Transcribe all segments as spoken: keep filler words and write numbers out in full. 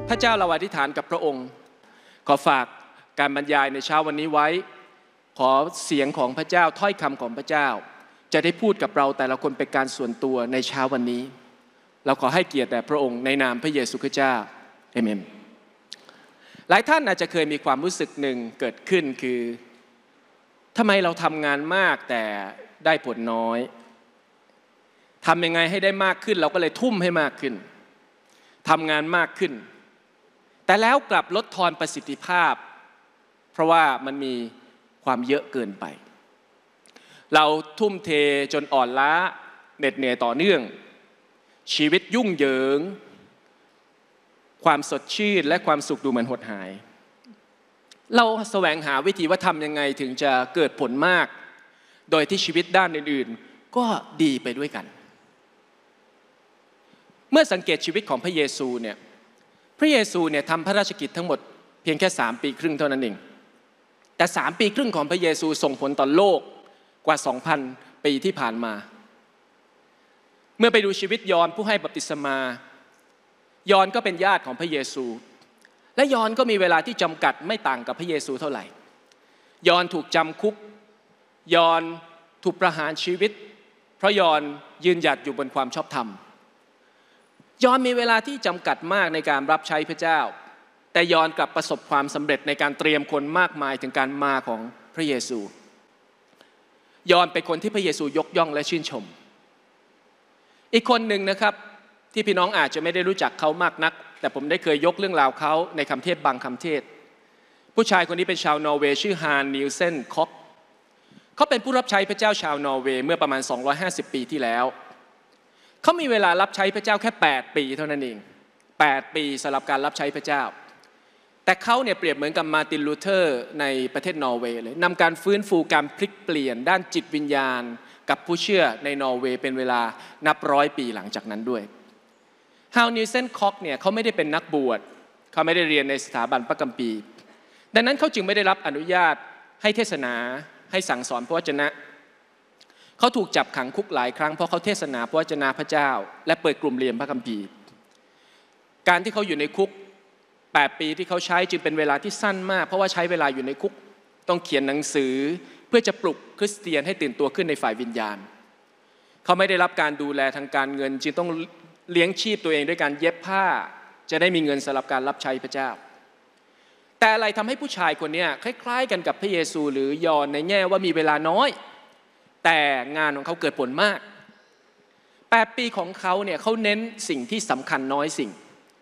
พระเจ้าเราอธิษฐานกับพระองค์ขอฝากการบรรยายในเช้าวันนี้ไว้ขอเสียงของพระเจ้าถ้อยคำของพระเจ้าจะได้พูดกับเราแต่ละคนเป็นการส่วนตัวในเช้าวันนี้เราขอให้เกียรติแด่พระองค์ในนามพระเยซูคริสต์เจ้าเอเมนหลายท่านอาจจะเคยมีความรู้สึกหนึ่งเกิดขึ้นคือทำไมเราทำงานมากแต่ได้ผลน้อยทำยังไงให้ได้มากขึ้นเราก็เลยทุ่มให้มากขึ้นทำงานมากขึ้นแต่แล้วกลับลดทอนประสิทธิภาพเพราะว่ามันมีความเยอะเกินไปเราทุ่มเทจนอ่อนล้าเหน็ดเหนื่อยต่อเนื่องชีวิตยุ่งเหยิงความสดชื่นและความสุขดูเหมือนหดหายเราแสวงหาวิธีว่าทำยังไงถึงจะเกิดผลมากโดยที่ชีวิตด้านอื่นๆก็ดีไปด้วยกันเมื่อสังเกตชีวิตของพระเยซูเนี่ยพระเยซูเนี่ยทำพระราชกิจทั้งหมดเพียงแค่สามปีครึ่งเท่านั้นเองแต่สามปีครึ่งของพระเยซูส่งผลต่อโลกกว่า สองพัน ปีที่ผ่านมาเมื่อไปดูชีวิตยอห์นผู้ให้บัพติศมายอห์นก็เป็นญาติของพระเยซูและยอห์นก็มีเวลาที่จำกัดไม่ต่างกับพระเยซูเท่าไหร่ยอห์นถูกจำคุกยอห์นถูกประหารชีวิตเพราะยอห์นยืนหยัดอยู่บนความชอบธรรมยอห์นมีเวลาที่จำกัดมากในการรับใช้พระเจ้าแต่ยอห์นกลับประสบความสำเร็จในการเตรียมคนมากมายถึงการมาของพระเยซูยอห์นเป็นคนที่พระเยซูยกย่องและชื่นชมอีกคนหนึ่งนะครับที่พี่น้องอาจจะไม่ได้รู้จักเขามากนักแต่ผมได้เคยยกเรื่องราวเขาในคำเทศบางคำเทศผู้ชายคนนี้เป็นชาวนอร์เวย์ชื่อฮานนิลเซนค็อกเขาเป็นผู้รับใช้พระเจ้าชาวนอร์เวย์เมื่อประมาณสองร้อยห้าสิบปีที่แล้วเขามีเวลารับใช้พระเจ้าแค่แปดปีเท่านั้นเองแปดปีสำหรับการรับใช้พระเจ้าแต่เขาเนี่ยเปรียบเหมือนกับมาร์ตินลูเทอร์ในประเทศนอร์เวย์เลยนำการฟื้นฟูการพลิกเปลี่ยนด้านจิตวิญญาณกับผู้เชื่อในนอร์เวย์เป็นเวลานับร้อยปีหลังจากนั้นด้วยฮาวนิลเซนค็อกเนี่ยเขาไม่ได้เป็นนักบวชเขาไม่ได้เรียนในสถาบันพระคัมภีร์ดังนั้นเขาจึงไม่ได้รับอนุญาตให้เทศนาให้สั่งสอนพระวจนะเขาถูกจับขังคุกหลายครั้งเพราะเขาเทศนาพระวจนะพระเจ้าและเปิดกลุ่มเรียนพระคัมภีร์การที่เขาอยู่ในคุกแปดปีที่เขาใช้จึงเป็นเวลาที่สั้นมากเพราะว่าใช้เวลาอยู่ในคุกต้องเขียนหนังสือเพื่อจะปลุกคริสเตียนให้ตื่นตัวขึ้นในฝ่ายวิญญาณเขาไม่ได้รับการดูแลทางการเงินจึงต้องเลี้ยงชีพตัวเองด้วยการเย็บผ้าจะได้มีเงินสำหรับการรับใช้พระเจ้าแต่อะไรทำให้ผู้ชายคนนี้คล้ายๆกันกับพระเยซูหรือยอห์นในแง่ว่ามีเวลาน้อยแต่งานของเขาเกิดผลมากแปดปีของเขาเนี่ยเขาเน้นสิ่งที่สำคัญน้อยสิ่ง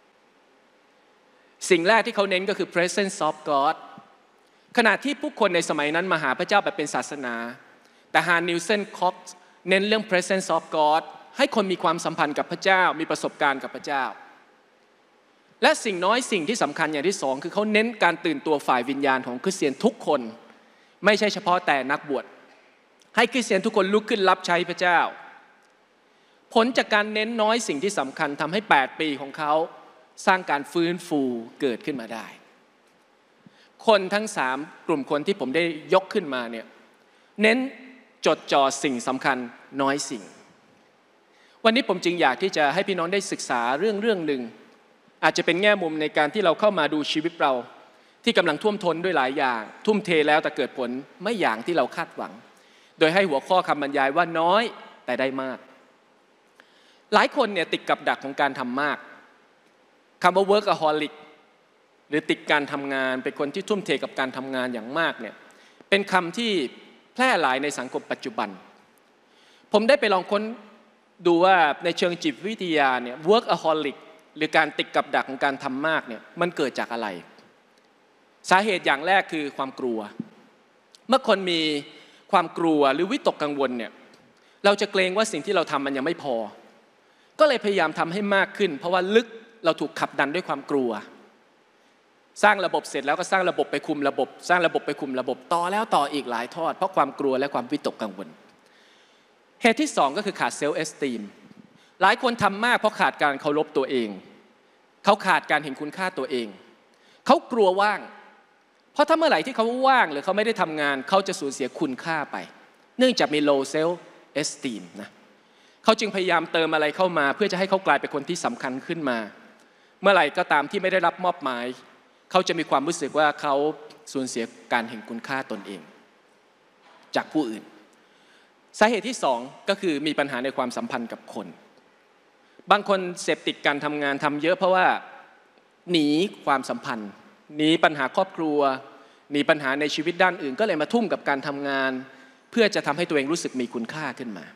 สิ่งแรกที่เขาเน้นก็คือ presence of God ขณะที่ผู้คนในสมัยนั้นมาหาพระเจ้าแบบเป็นศาสนาแต่ฮานนิลเซนค็อกเน้นเรื่อง presence of God ให้คนมีความสัมพันธ์กับพระเจ้ามีประสบการณ์กับพระเจ้าและสิ่งน้อยสิ่งที่สำคัญอย่างที่สองคือเขาเน้นการตื่นตัวฝ่ายวิญญาณของคริสเตียนทุกคนไม่ใช่เฉพาะแต่นักบวชให้คริสเตียนทุกคนลุกขึ้นรับใช้พระเจ้าผลจากการเน้นน้อยสิ่งที่สำคัญทำให้แปดปีของเขาสร้างการฟื้นฟูเกิดขึ้นมาได้คนทั้งสามกลุ่มคนที่ผมได้ยกขึ้นมาเนี่ยเน้นจดจ่อสิ่งสำคัญน้อยสิ่งวันนี้ผมจึงอยากที่จะให้พี่น้องได้ศึกษาเรื่องเรื่องหนึ่งอาจจะเป็นแง่มุมในการที่เราเข้ามาดูชีวิตเราที่กำลังท่วมท้นด้วยหลายอย่างทุ่มเทแล้วแต่เกิดผลไม่อย่างที่เราคาดหวังโดยให้หัวข้อคำบรรยายว่าน้อยแต่ได้มากหลายคนเนี่ยติดกับดักของการทำมากคำว่า workaholic หรือติดการทำงานเป็นคนที่ทุ่มเทกับการทำงานอย่างมากเนี่ยเป็นคำที่แพร่หลายในสังคมปัจจุบันผมได้ไปลองค้นดูว่าในเชิงจิตวิทยาเนี่ย workaholic หรือการติดกับดักของการทำมากเนี่ยมันเกิดจากอะไรสาเหตุอย่างแรกคือความกลัวเมื่อคนมีความกลัวหรือวิตกกังวลเนี่ยเราจะเกรงว่าสิ่งที่เราทำมันยังไม่พอก็เลยพยายามทำให้มากขึ้นเพราะว่าลึกเราถูกขับดันด้วยความกลัวสร้างระบบเสร็จแล้วก็สร้างระบบไปคุมระบบสร้างระบบไปคุมระบบต่อแล้วต่ออีกหลายทอดเพราะความกลัวและความวิตกกังวลเหตุที่สองก็คือขาดเซลฟ์เอสตีมหลายคนทำมากเพราะขาดการเคารพตัวเองเขาขาดการเห็นคุณค่าตัวเองเขากลัวว่างเพราะถ้าเมื่อไหร่ที่เขาว่างหรือเขาไม่ได้ทำงานเขาจะสูญเสียคุณค่าไปเนื่องจากมี low self esteem นะเขาจึงพยายามเติมอะไรเข้ามาเพื่อจะให้เขากลายเป็นคนที่สำคัญขึ้นมาเมื่อไหร่ก็ตามที่ไม่ได้รับมอบหมายเขาจะมีความรู้สึกว่าเขาสูญเสียการเห็นคุณค่าตนเองจากผู้อื่นสาเหตุที่สองก็คือมีปัญหาในความสัมพันธ์กับคนบางคนเสพติดการทำงานทำเยอะเพราะว่าหนีความสัมพันธ์หนีปัญหาครอบครัวหนีปัญหาในชีวิตด้านอื่นก็เลยมาทุ่มกับการทำงานเพื่อจะทำให้ตัวเองรู้สึกมีคุณค่าขึ้นมา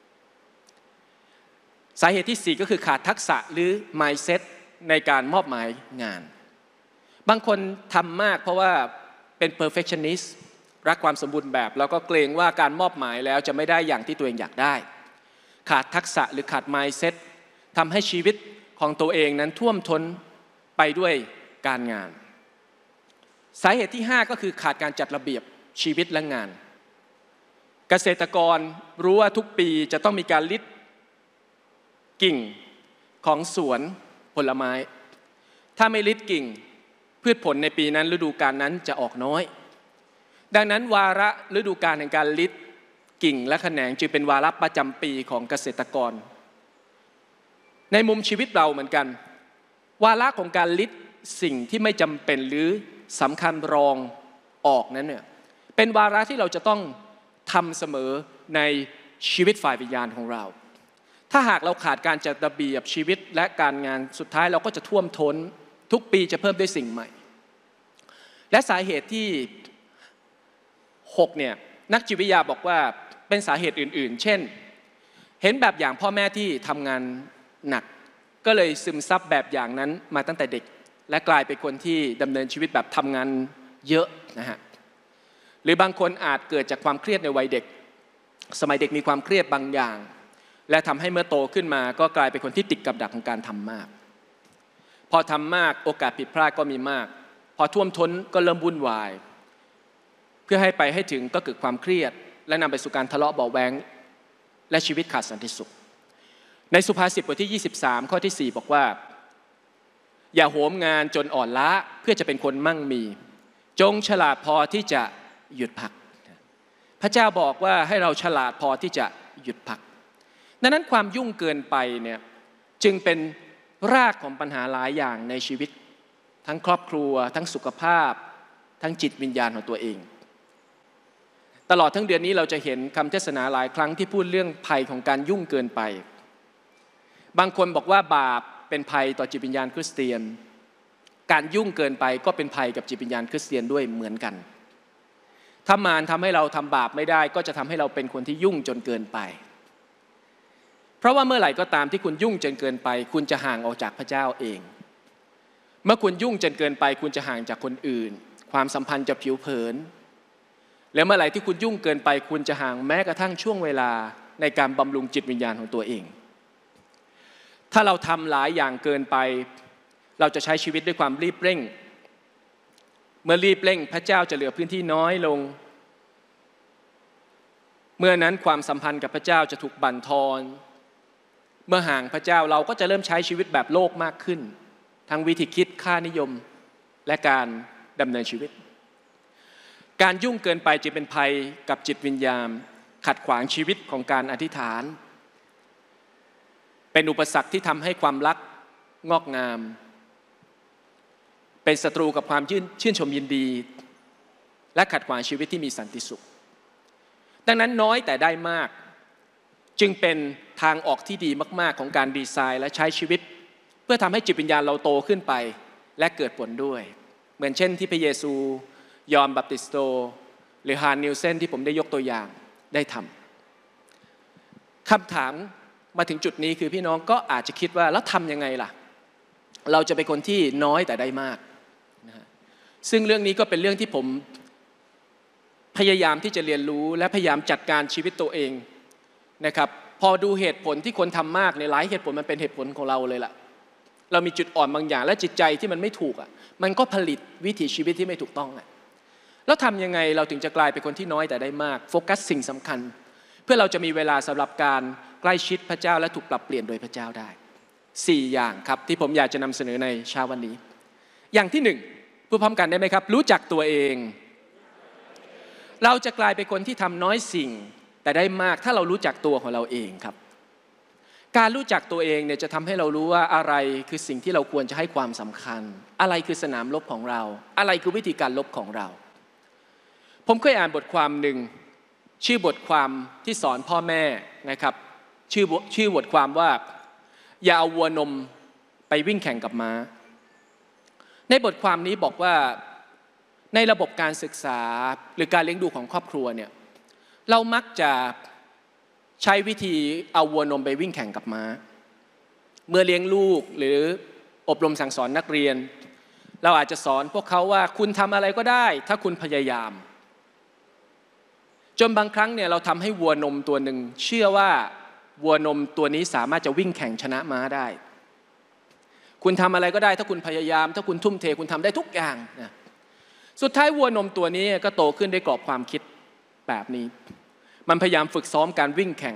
สาเหตุที่สี่ก็คือขาดทักษะหรือ mindset ในการมอบหมายงานบางคนทำมากเพราะว่าเป็น perfectionist รักความสมบูรณ์แบบแล้วก็เกรงว่าการมอบหมายแล้วจะไม่ได้อย่างที่ตัวเองอยากได้ขาดทักษะหรือขาด mindset ทำให้ชีวิตของตัวเองนั้นท่วมท้นไปด้วยการงานสาเหตุที่ห้าก็คือขาดการจัดระเบียบชีวิตและงานเกษตรกรรู้ว่าทุกปีจะต้องมีการริดกิ่งของสวนผลไม้ถ้าไม่ริดกิ่งพืชผลในปีนั้นฤดูกาลนั้นจะออกน้อยดังนั้นวาระฤดูกาลแห่งการริดกิ่งและแขนงจึงเป็นวาระประจำปีของเกษตรกรในมุมชีวิตเราเหมือนกันวาระของการริดสิ่งที่ไม่จำเป็นหรือสำคัญรองออกนั้นเนี่ยเป็นวาระที่เราจะต้องทำเสมอในชีวิตฝ่ายวิญญาณของเราถ้าหากเราขาดการจัดระเบียบชีวิตและการงานสุดท้ายเราก็จะท่วมท้นทุกปีจะเพิ่มด้วยสิ่งใหม่และสาเหตุที่หกเนี่ยนักจิตวิทยาบอกว่าเป็นสาเหตุอื่นๆเช่นเห็นแบบอย่างพ่อแม่ที่ทำงานหนักก็เลยซึมซับแบบอย่างนั้นมาตั้งแต่เด็กและกลายเป็นคนที่ดำเนินชีวิตแบบทำงานเยอะนะฮะหรือบางคนอาจเกิดจากความเครียดในวัยเด็กสมัยเด็กมีความเครียดบางอย่างและทำให้เมื่อโตขึ้นมาก็กลายเป็นคนที่ติดกับดักของการทำมากพอทำมากโอกาสผิดพลาดก็มีมากพอท่วมท้นก็เริ่มวุ่นวายเพื่อให้ไปให้ถึงก็เกิดความเครียดและนำไปสู่การทะเลาะเบาะแว้งและชีวิตขาดสันติสุขในสุภาษิตบทที่ยี่สิบสามข้อที่สี่บอกว่าอย่าโหมงานจนอ่อนล้าเพื่อจะเป็นคนมั่งมีจงฉลาดพอที่จะหยุดพักพระเจ้าบอกว่าให้เราฉลาดพอที่จะหยุดพักดังนั้นความยุ่งเกินไปเนี่ยจึงเป็นรากของปัญหาหลายอย่างในชีวิตทั้งครอบครัวทั้งสุขภาพทั้งจิตวิญญาณของตัวเองตลอดทั้งเดือนนี้เราจะเห็นคำเทศนาหลายครั้งที่พูดเรื่องภัยของการยุ่งเกินไปบางคนบอกว่าบาปเป็นภัยต่อจิตวิญญาณคริสเตียนการยุ่งเกินไปก็เป็นภัยกับจิตวิญญาณคริสเตียนด้วยเหมือนกันถ้ามารทำให้เราทำบาปไม่ได้ก็จะทำให้เราเป็นคนที่ยุ่งจนเกินไปเพราะว่าเมื่อไหร่ก็ตามที่คุณยุ่งจนเกินไปคุณจะห่างออกจากพระเจ้าเองเมื่อคุณยุ่งจนเกินไปคุณจะห่างจากคนอื่นความสัมพันธ์จะผิวเผินและเมื่อไหร่ที่คุณยุ่งเกินไปคุณจะห่างแม้กระทั่งช่วงเวลาในการบำรุงจิตวิญญาณของตัวเองถ้าเราทำหลายอย่างเกินไปเราจะใช้ชีวิตด้วยความรีบเร่งเมื่อรีบเร่งพระเจ้าจะเหลือพื้นที่น้อยลงเมื่อนั้นความสัมพันธ์กับพระเจ้าจะถูกบั่นทอนเมื่อห่างพระเจ้าเราก็จะเริ่มใช้ชีวิตแบบโลกมากขึ้นทั้งวิธีคิดค่านิยมและการดำเนินชีวิตการยุ่งเกินไปจะเป็นภัยกับจิตวิญญาณขัดขวางชีวิตของการอธิษฐานเป็นอุปสรรคที่ทำให้ความรักงอกงามเป็นศัตรูกับความชื่นชมยินดีและขัดขวางชีวิตที่มีสันติสุขดังนั้นน้อยแต่ได้มากจึงเป็นทางออกที่ดีมากๆของการดีไซน์และใช้ชีวิตเพื่อทำให้จิตวิญญาณเราโตขึ้นไปและเกิดผลด้วยเหมือนเช่นที่พระเยซูยอห์นบัพติสโตหรือฮานนิลเซนที่ผมได้ยกตัวอย่างได้ทำคำถามมาถึงจุดนี้คือพี่น้องก็อาจจะคิดว่าแล้วทำยังไงล่ะเราจะเป็นคนที่น้อยแต่ได้มากนะฮะซึ่งเรื่องนี้ก็เป็นเรื่องที่ผมพยายามที่จะเรียนรู้และพยายามจัดการชีวิตตัวเองนะครับพอดูเหตุผลที่คนทำมากในหลายเหตุผลมันเป็นเหตุผลของเราเลยล่ะเรามีจุดอ่อนบางอย่างและจิตใจที่มันไม่ถูกอ่ะมันก็ผลิตวิถีชีวิตที่ไม่ถูกต้องอ่ะแล้วทำยังไงเราถึงจะกลายเป็นคนที่น้อยแต่ได้มากโฟกัสสิ่งสำคัญเพื่อเราจะมีเวลาสำหรับการใกล้ชิดพระเจ้าและถูกปรับเปลี่ยนโดยพระเจ้าได้สี่อย่างครับที่ผมอยากจะนำเสนอในเช้าวันนี้อย่างที่หนึ่งพูดพร้อมกันได้ไหมครับรู้จักตัวเองเราจะกลายเป็นคนที่ทำน้อยสิ่งแต่ได้มากถ้าเรารู้จักตัวของเราเองครับการรู้จักตัวเองเนี่ยจะทำให้เรารู้ว่าอะไรคือสิ่งที่เราควรจะให้ความสำคัญอะไรคือสนามรบของเราอะไรคือวิธีการรบของเราผมเคยอ่านบทความหนึ่งชื่อบทความที่สอนพ่อแม่นะครับชื่อชื่อบทความว่าอย่าเอาวัวนมไปวิ่งแข่งกับม้าในบทความนี้บอกว่าในระบบการศึกษาหรือการเลี้ยงดูของครอบครัวเนี่ยเรามักจะใช้วิธีเอาวัวนมไปวิ่งแข่งกับม้าเมื่อเลี้ยงลูกหรืออบรมสั่งสอนนักเรียนเราอาจจะสอนพวกเขาว่าคุณทำอะไรก็ได้ถ้าคุณพยายามจนบางครั้งเนี่ยเราทำให้วัวนมตัวหนึ่งเชื่อว่าวัวนมตัวนี้สามารถจะวิ่งแข่งชนะม้าได้คุณทำอะไรก็ได้ถ้าคุณพยายามถ้าคุณทุ่มเทคุณทำได้ทุกอย่างนะสุดท้ายวัวนมตัวนี้ก็โตขึ้นด้วยกรอบความคิดแบบนี้มันพยายามฝึกซ้อมการวิ่งแข่ง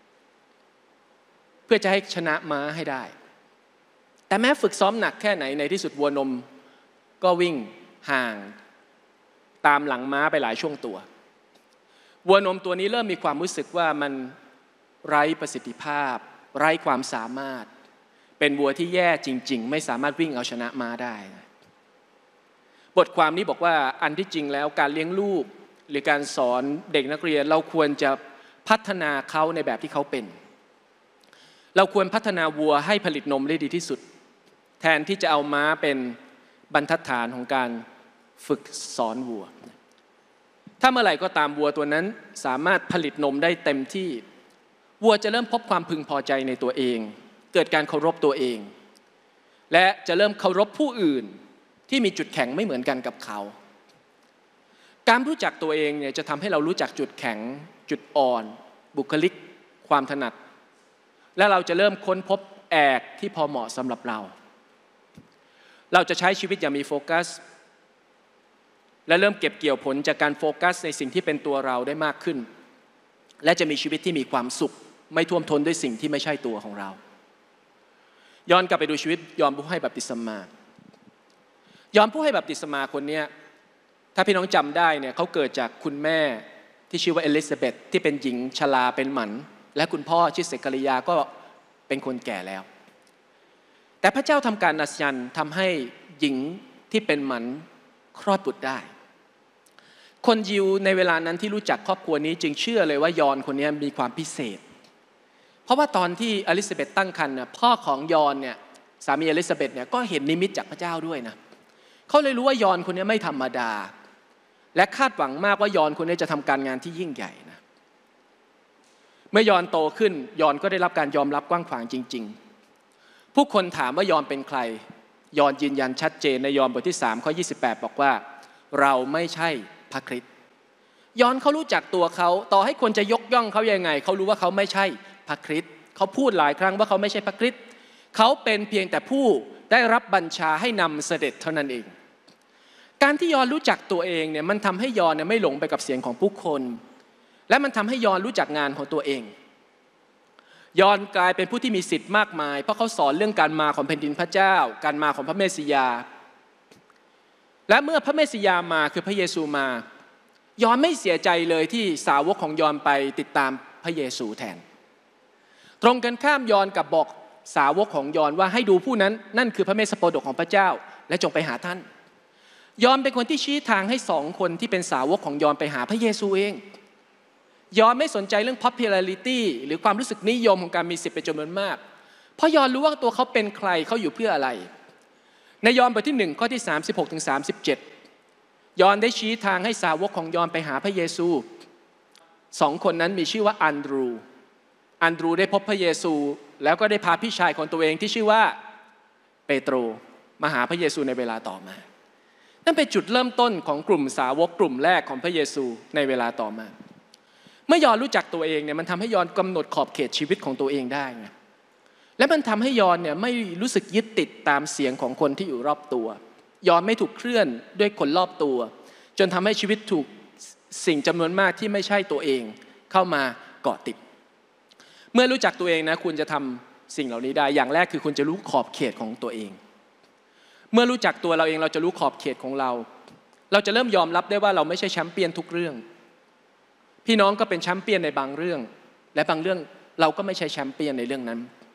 เพื่อจะให้ชนะม้าให้ได้แต่แม้ฝึกซ้อมหนักแค่ไหนในที่สุดวัวนมก็วิ่งห่างตามหลังม้าไปหลายช่วงตัววัวนมตัวนี้เริ่มมีความรู้สึกว่ามันไร้ประสิทธิภาพไร้ความสามารถเป็นวัวที่แย่จริงๆไม่สามารถวิ่งเอาชนะม้าได้บทความนี้บอกว่าอันที่จริงแล้วการเลี้ยงลูกหรือการสอนเด็กนักเรียนเราควรจะพัฒนาเขาในแบบที่เขาเป็นเราควรพัฒนาวัวให้ผลิตนมได้ดีที่สุดแทนที่จะเอาม้าเป็นบรรทัดฐานของการฝึกสอนวัวถ้าเมื่อไหร่ก็ตามวัวตัวนั้นสามารถผลิตนมได้เต็มที่วัวจะเริ่มพบความพึงพอใจในตัวเองเกิดการเคารพตัวเองและจะเริ่มเคารพผู้อื่นที่มีจุดแข็งไม่เหมือนกันกับเขาการรู้จักตัวเองเนี่ยจะทำให้เรารู้จักจุดแข็งจุดอ่อนบุคลิกความถนัดและเราจะเริ่มค้นพบแอกที่พอเหมาะสำหรับเราเราจะใช้ชีวิตอย่างมีโฟกัสและเริ่มเก็บเกี่ยวผลจากการโฟกัสในสิ่งที่เป็นตัวเราได้มากขึ้นและจะมีชีวิตที่มีความสุขไม่ท่วมท้นด้วยสิ่งที่ไม่ใช่ตัวของเราย้อนกลับไปดูชีวิตยอห์นผู้ให้บัพติศมายอห์นผู้ให้บัพติศมาคนนี้ถ้าพี่น้องจำได้เนี่ยเขาเกิดจากคุณแม่ที่ชื่อว่าเอลิซาเบธที่เป็นหญิงชราเป็นหมันและคุณพ่อชื่อเซคาริยาก็เป็นคนแก่แล้วแต่พระเจ้าทำการอัศจรรย์ทำให้หญิงที่เป็นหมันคลอดบุตรได้คนยิวในเวลานั้นที่รู้จักครอบครัวนี้จึงเชื่อเลยว่ายอห์นคนนี้มีความพิเศษเพราะว่าตอนที่อลิซาเบธตั้งครรภ์เนี่ยพ่อของยอห์นเนี่ยสามีอลิซาเบธเนี่ยก็เห็นนิมิตจากพระเจ้าด้วยนะเขาเลยรู้ว่ายอห์นคนนี้ไม่ธรรมดาและคาดหวังมากว่ายอห์นคนนี้จะทำการงานที่ยิ่งใหญ่นะเมื่อยอห์นโตขึ้นยอห์นก็ได้รับการยอมรับกว้างขวางจริงๆผู้คนถามว่ายอห์นเป็นใครยอห์นยืนยันชัดเจนในยอห์นบทที่สามข้อยี่สิบแปดบอกว่าเราไม่ใช่พระคริสต์ยอห์นเขารู้จักตัวเขาต่อให้คนจะยกย่องเขายังไงเขารู้ว่าเขาไม่ใช่พระคริสต์เขาพูดหลายครั้งว่าเขาไม่ใช่พระคริสต์เขาเป็นเพียงแต่ผู้ได้รับบัญชาให้นำเสด็จเท่านั้นเองการที่ยอห์นรู้จักตัวเองเนี่ยมันทำให้ยอห์นเนี่ยไม่หลงไปกับเสียงของผู้คนและมันทำให้ยอห์นรู้จักงานของตัวเองยอห์นกลายเป็นผู้ที่มีสิทธิ์มากมายเพราะเขาสอนเรื่องการมาของแผ่นดินพระเจ้าการมาของพระเมสสิยาและเมื่อพระเมสสิยามาคือพระเยซูมายอห์นไม่เสียใจเลยที่สาวกของยอห์นไปติดตามพระเยซูแทนตรงกันข้ามยอห์นกับบอกสาวกของยอห์นว่าให้ดูผู้นั้นนั่นคือพระเมสสโปดกของพระเจ้าและจงไปหาท่านยอห์นเป็นคนที่ชี้ทางให้สองคนที่เป็นสาวกของยอห์นไปหาพระเยซูเองยอห์นไม่สนใจเรื่อง popularity หรือความรู้สึกนิยมของการมีสิทธิ์เป็นจำนวนมากเพราะยอห์นรู้ว่าตัวเขาเป็นใครเขาอยู่เพื่ออะไรในยอห์นบทที่หนึ่งข้อที่สามสิบหกถึงสามสิบเจ็ดยอห์นได้ชี้ทางให้สาวกของยอห์นไปหาพระเยซูสองคนนั้นมีชื่อว่าอันดรูอันดรูได้พบพระเยซูแล้วก็ได้พาพี่ชายของตัวเองที่ชื่อว่าเปโตรมาหาพระเยซูในเวลาต่อมานั่นเป็นจุดเริ่มต้นของกลุ่มสาวกกลุ่มแรกของพระเยซูในเวลาต่อมาเมื่อยอห์นรู้จักตัวเองเนี่ยมันทำให้ยอห์นกำหนดขอบเขตชีวิตของตัวเองได้ไงและมันทำให้ยอห์นเนี่ยไม่รู้สึกยึดติดตามเสียงของคนที่อยู่รอบตัวยอห์นไม่ถูกเคลื่อนด้วยคนรอบตัวจนทำให้ชีวิตถูกสิ่งจำนวนมากที่ไม่ใช่ตัวเองเข้ามาเกาะติดเมื่อรู้จักตัวเองนะคุณจะทำสิ่งเหล่านี้ได้อย่างแรกคือคุณจะรู้ขอบเขตของตัวเองเมื่อรู้จักตัวเราเองเราจะรู้ขอบเขตของเราเราจะเริ่มยอมรับได้ว่าเราไม่ใช่แชมป์เปี้ยนทุกเรื่องพี่น้องก็เป็นแชมป์เปี้ยนในบางเรื่องและบางเรื่องเราก็ไม่ใช่แชมป์เปี้ยนในเรื่องนั้น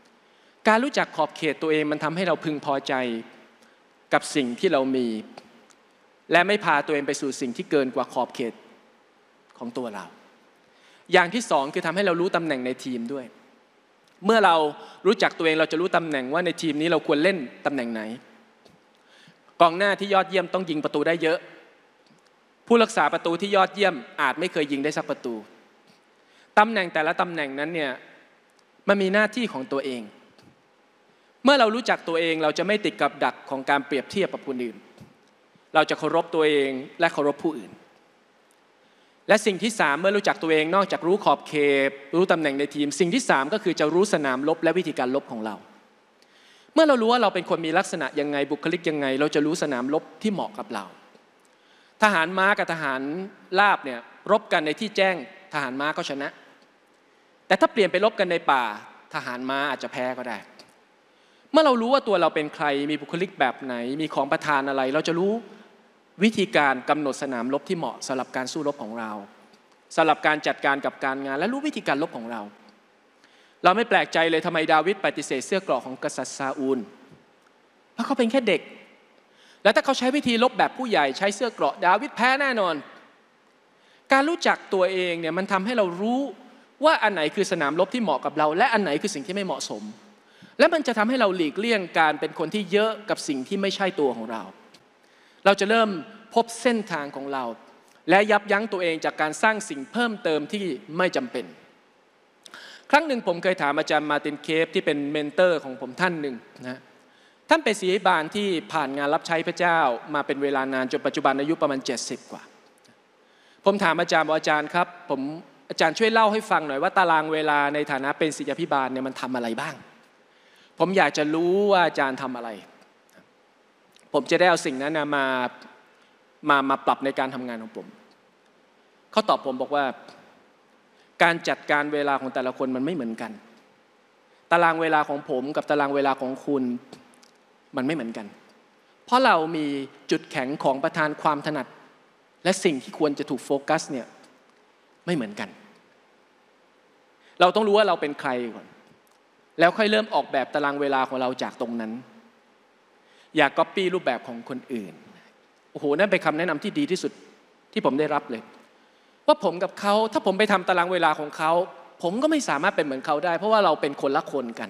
การรู้จักขอบเขตตัวเองมันทำให้เราพึงพอใจกับสิ่งที่เรามีและไม่พาตัวเองไปสู่สิ่งที่เกินกว่าขอบเขตของตัวเราอย่างที่สองคือทำให้เรารู้ตำแหน่งในทีมด้วยเมื่อเรารู้จักตัวเองเราจะรู้ตำแหน่งว่าในทีมนี้เราควรเล่นตำแหน่งไหนกองหน้าที่ยอดเยี่ยมต้องยิงประตูได้เยอะผู้รักษาประตูที่ยอดเยี่ยมอาจไม่เคยยิงได้สักประตูตำแหน่งแต่ละตำแหน่งนั้นเนี่ยมันมีหน้าที่ของตัวเองเมื่อเรารู้จักตัวเองเราจะไม่ติดกับดักของการเปรียบเทียบกับคนอื่นเราจะเคารพตัวเองและเคารพผู้อื่นและสิ่งที่สามเมื่อรู้จักตัวเองนอกจากรู้ขอบเขตรู้ตำแหน่งในทีมสิ่งที่สามก็คือจะรู้สนามรบและวิธีการรบของเราเมื่อเรารู้ว่าเราเป็นคนมีลักษณะยังไงบุคลิกยังไงเราจะรู้สนามรบที่เหมาะกับเราทหารม้ากับทหารราบเนี่ยรบกันในที่แจ้งทหารม้าก็ชนะแต่ถ้าเปลี่ยนไปรบกันในป่าทหารม้าอาจจะแพ้ก็ได้เมื่อเรารู้ว่าตัวเราเป็นใครมีบุคลิกแบบไหนมีของประทานอะไรเราจะรู้วิธีการกำหนดสนามรบที่เหมาะสำหรับการสู้รบของเราสำหรับการจัดการกับการงานและรู้วิธีการรบของเราเราไม่แปลกใจเลยทำไมดาวิดปฏิเสธเสื้อเกราะของกษัตริย์ซาอูลเพราะเขาเป็นแค่เด็กและถ้าเขาใช้วิธีรบแบบผู้ใหญ่ใช้เสื้อเกราะดาวิดแพ้แน่นอนการรู้จักตัวเองเนี่ยมันทำให้เรารู้ว่าอันไหนคือสนามรบที่เหมาะกับเราและอันไหนคือสิ่งที่ไม่เหมาะสมและมันจะทำให้เราหลีกเลี่ยงการเป็นคนที่เยอะกับสิ่งที่ไม่ใช่ตัวของเราเราจะเริ่มพบเส้นทางของเราและยับยั้งตัวเองจากการสร้างสิ่งเพิ่มเติมที่ไม่จำเป็นครั้งหนึ่งผมเคยถามอาจารย์มาร์ตินเคฟที่เป็นเมนเตอร์ของผมท่านหนึ่งนะท่านเป็นศิษยาบาลที่ผ่านงานรับใช้พระเจ้ามาเป็นเวลานานจนปัจจุบันอายุประมาณเจ็ดสิบกว่าผมถามอาจารย์ว่าอาจารย์ครับผมอาจารย์ช่วยเล่าให้ฟังหน่อยว่าตารางเวลาในฐานะเป็นศิษยาภิบาลเนี่ยมันทำอะไรบ้างผมอยากจะรู้ว่าอาจารย์ทำอะไรผมจะได้เอาสิ่งนั้นมามามาปรับในการทำงานของผมเขาตอบผมบอกว่าการจัดการเวลาของแต่ละคนมันไม่เหมือนกันตารางเวลาของผมกับตารางเวลาของคุณมันไม่เหมือนกันเพราะเรามีจุดแข็งของประธานความถนัดและสิ่งที่ควรจะถูกโฟกัสเนี่ยไม่เหมือนกันเราต้องรู้ว่าเราเป็นใครก่อนแล้วค่อยเริ่มออกแบบตารางเวลาของเราจากตรงนั้นอย่าก๊อปปี้รูปแบบของคนอื่นโอ้โหนั่นเป็นคำแนะนำที่ดีที่สุดที่ผมได้รับเลยว่าผมกับเขาถ้าผมไปทำตารางเวลาของเขาผมก็ไม่สามารถเป็นเหมือนเขาได้เพราะว่าเราเป็นคนละคนกัน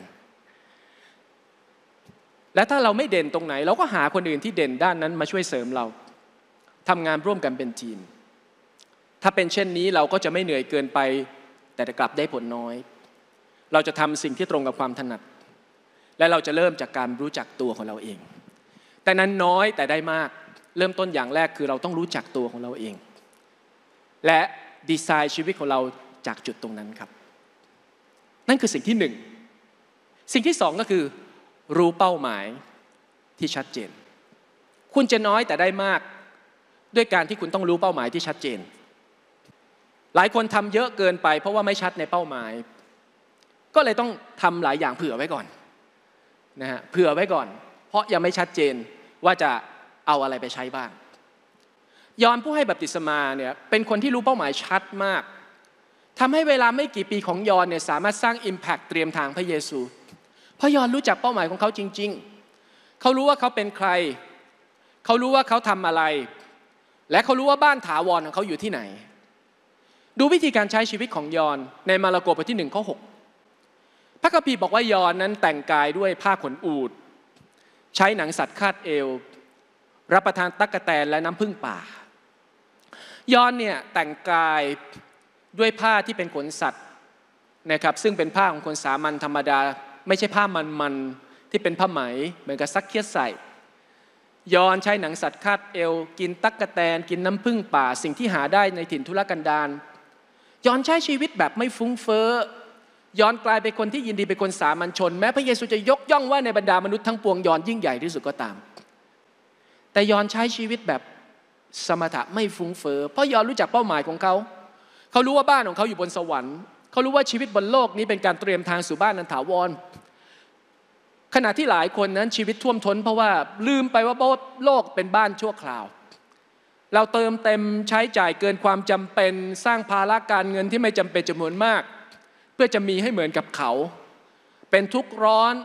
และถ้าเราไม่เด่นตรงไหนเราก็หาคนอื่นที่เด่นด้านนั้นมาช่วยเสริมเราทำงานร่วมกันเป็นทีมถ้าเป็นเช่นนี้เราก็จะไม่เหนื่อยเกินไปแต่จะกลับได้ผลน้อยเราจะทำสิ่งที่ตรงกับความถนัดและเราจะเริ่มจากการรู้จักตัวของเราเองแต่นั้นน้อยแต่ได้มากเริ่มต้นอย่างแรกคือเราต้องรู้จักตัวของเราเองและดีไซน์ชีวิตของเราจากจุดตรงนั้นครับนั่นคือสิ่งที่หนึ่งสิ่งที่สองก็คือรู้เป้าหมายที่ชัดเจนคุณจะน้อยแต่ได้มากด้วยการที่คุณต้องรู้เป้าหมายที่ชัดเจนหลายคนทำเยอะเกินไปเพราะว่าไม่ชัดในเป้าหมายก็เลยต้องทำหลายอย่างเผื่อไว้ก่อนนะฮะเผื่อไว้ก่อนเพราะยังไม่ชัดเจนว่าจะเอาอะไรไปใช้บ้างยอห์นผู้ให้บัพติศมาเนี่ยเป็นคนที่รู้เป้าหมายชัดมากทำให้เวลาไม่กี่ปีของยอห์นเนี่ยสามารถสร้าง impact เตรียมทางพระเยซูเพราะยอห์นรู้จักเป้าหมายของเขาจริงๆเขารู้ว่าเขาเป็นใครเขารู้ว่าเขาทำอะไรและเขารู้ว่าบ้านถาวรของเขาอยู่ที่ไหนดูวิธีการใช้ชีวิตของยอห์นในมาระโกบทที่หนึ่งข้อหกพระคัมภีร์บอกว่ายอห์นนั้นแต่งกายด้วยผ้าขนอูฐใช้หนังสัตว์คาดเอวรับประทานตั๊กแตนและน้ำผึ้งป่ายอห์นเนี่ยแต่งกายด้วยผ้าที่เป็นขนสัตว์นะครับซึ่งเป็นผ้าของคนสามัญธรรมดาไม่ใช่ผ้ามันๆที่เป็นผ้าไหมเหมือนกับซักเคียดใส่ยอห์นใช้หนังสัตว์คาดเอวกินตั๊กแตนกินน้ำผึ้งป่าสิ่งที่หาได้ในถิ่นทุรกันดารยอห์นใช้ชีวิตแบบไม่ฟุ้งเฟ้อยอห์นกลายเป็นคนที่ยินดีเป็นคนสามัญชนแม้พระเยซูจะยกย่องว่าในบรรดามนุษย์ทั้งปวงยอห์นยิ่งใหญ่ที่สุดก็ตามแต่ยอห์นใช้ชีวิตแบบสมถะไม่ฟุ้งเฟ้อเพราะยอห์นรู้จักเป้าหมายของเขาเขารู้ว่าบ้านของเขาอยู่บนสวรรค์เขารู้ว่าชีวิตบนโลกนี้เป็นการเตรียมทางสู่บ้านอันถาวรขณะที่หลายคนนั้นชีวิตท่วมท้นเพราะว่าลืมไปว่าโลกเป็นบ้านชั่วคราวเราเติมเต็มใช้จ่ายเกินความจำเป็นสร้างภาระการเงินที่ไม่จำเป็นจำนวนมากเพื่อจะมีให้เหมือนกับเขาเป็นทุกข์ร้อน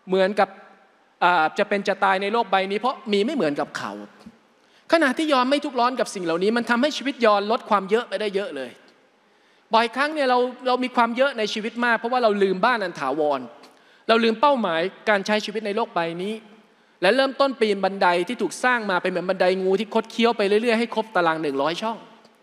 เหมือนกับจะเป็นจะตายในโลกใบนี้เพราะมีไม่เหมือนกับเขาขณะที่ยอนไม่ทุกข์ร้อนกับสิ่งเหล่านี้มันทำให้ชีวิตยอนลดความเยอะไปได้เยอะเลยบ่อยครั้งเนี่ยเราเรามีความเยอะในชีวิตมากเพราะว่าเราลืมบ้านอันถาวรเราลืมเป้าหมายการใช้ชีวิตในโลกใบนี้และเริ่มต้นปีนบันไดที่ถูกสร้างมาเป็นเหมือนบันไดงูที่คดเคี้ยวไปเรื่อยๆให้ครบตารางหนึ่งร้อยช่อง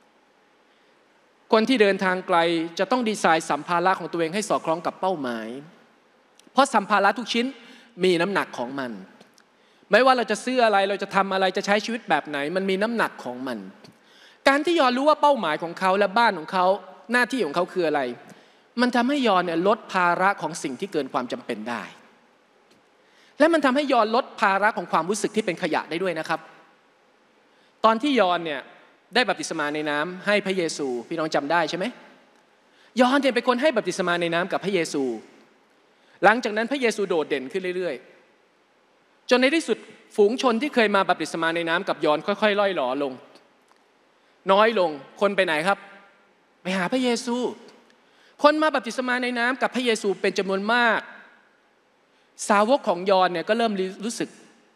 คนที่เดินทางไกลจะต้องดีไซน์สัมภาระของตัวเองให้สอดคล้องกับเป้าหมายเพราะสัมภาระทุกชิ้นมีน้ำหนักของมันไม่ว่าเราจะซื้ออะไรเราจะทำอะไรจะใช้ชีวิตแบบไหนมันมีน้ำหนักของมันการที่ยอนรู้ว่าเป้าหมายของเขาและบ้านของเขาหน้าที่ของเขาคืออะไรมันทำให้ยอนเนี่ยลดภาระของสิ่งที่เกินความจำเป็นได้และมันทำให้ยอนลดภาระของความรู้สึกที่เป็นขยะได้ด้วยนะครับตอนที่ยอนเนี่ยได้บัพติศมาในน้ำให้พระเยซูพี่น้องจำได้ใช่ไหมยอนเนี่ยเป็นคนให้บัพติศมาในน้ำกับพระเยซูหลังจากนั้นพระเยซูโดดเด่นขึ้นเรื่อยๆจนในที่สุดฝูงชนที่เคยมาบัพติศมาในน้ำกับยอนค่อยๆล่อยหลอลงน้อยลงคนไปไหนครับไปหาพระเยซูคนมาบัพติศมาในน้ำกับพระเยซูเป็นจำนวนมากสาวกของยอนเนี่ยก็เริ่มรู้สึก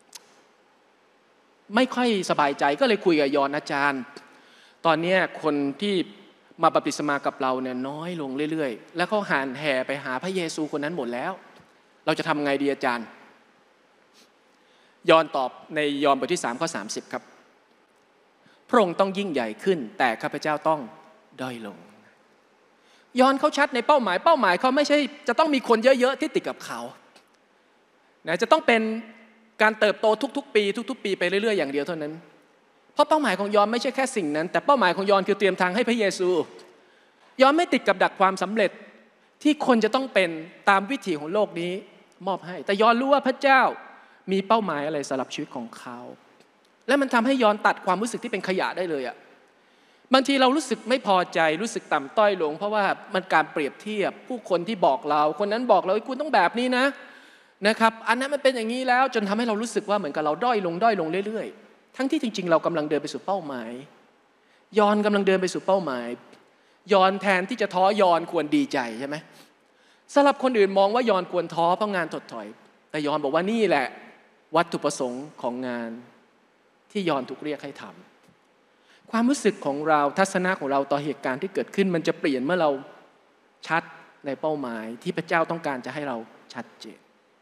ไม่ค่อยสบายใจก็เลยคุยกับยอนอาจารย์ตอนนี้คนที่มาบัพติศมากับเราเนี่ยน้อยลงเรื่อยๆแล้วเขาหันแห่ไปหาพระเยซูคนนั้นหมดแล้วเราจะทำไงดีอาจารย์ยอนตอบในยอห์นบทที่สามข้อสามสิบครับพระองค์ต้องยิ่งใหญ่ขึ้นแต่ข้าพเจ้าต้องด้อยลงยอนเขาชัดในเป้าหมายเป้าหมายเขาไม่ใช่จะต้องมีคนเยอะๆที่ติดกับเขานะจะต้องเป็นการเติบโตทุกๆปีทุกๆปีไปเรื่อยๆอย่างเดียวเท่านั้นเพราะเป้าหมายของยอนไม่ใช่แค่สิ่งนั้นแต่เป้าหมายของยอนคือเตรียมทางให้พระเยซูยอนไม่ติดกับดักความสำเร็จที่คนจะต้องเป็นตามวิถีของโลกนี้มอบให้แต่ยอนรู้ว่าพระเจ้ามีเป้าหมายอะไรสำหรับชีวิตของเขาและมันทำให้ยอนตัดความรู้สึกที่เป็นขยะได้เลยอ่ะบางทีเรารู้สึกไม่พอใจรู้สึกต่ำต้อยลงเพราะว่ามันการเปรียบเทียบผู้คนที่บอกเราคนนั้นบอกเราคุณต้องแบบนี้นะนะครับอันนั้นมันเป็นอย่างนี้แล้วจนทำให้เรารู้สึกว่าเหมือนกับเราด้อยลงด้อยลงเรื่อยๆทั้งที่จริงๆเรากำลังเดินไปสู่เป้าหมายยอนกำลังเดินไปสู่เป้าหมายยอนแทนที่จะท้อยอนควรดีใจใช่ไหมสำหรับคนอื่นมองว่ายอนควรท้อเพราะงานถดถอยแต่ยอนบอกว่านี่แหละวัตถุประสงค์ของงานที่ยอนถูกเรียกให้ทำความรู้สึกของเราทัศนะของเราต่อเหตุการณ์ที่เกิดขึ้นมันจะเปลี่ยนเมื่อเราชัดในเป้าหมายที่พระเจ้าต้องการจะให้เราชัดเจน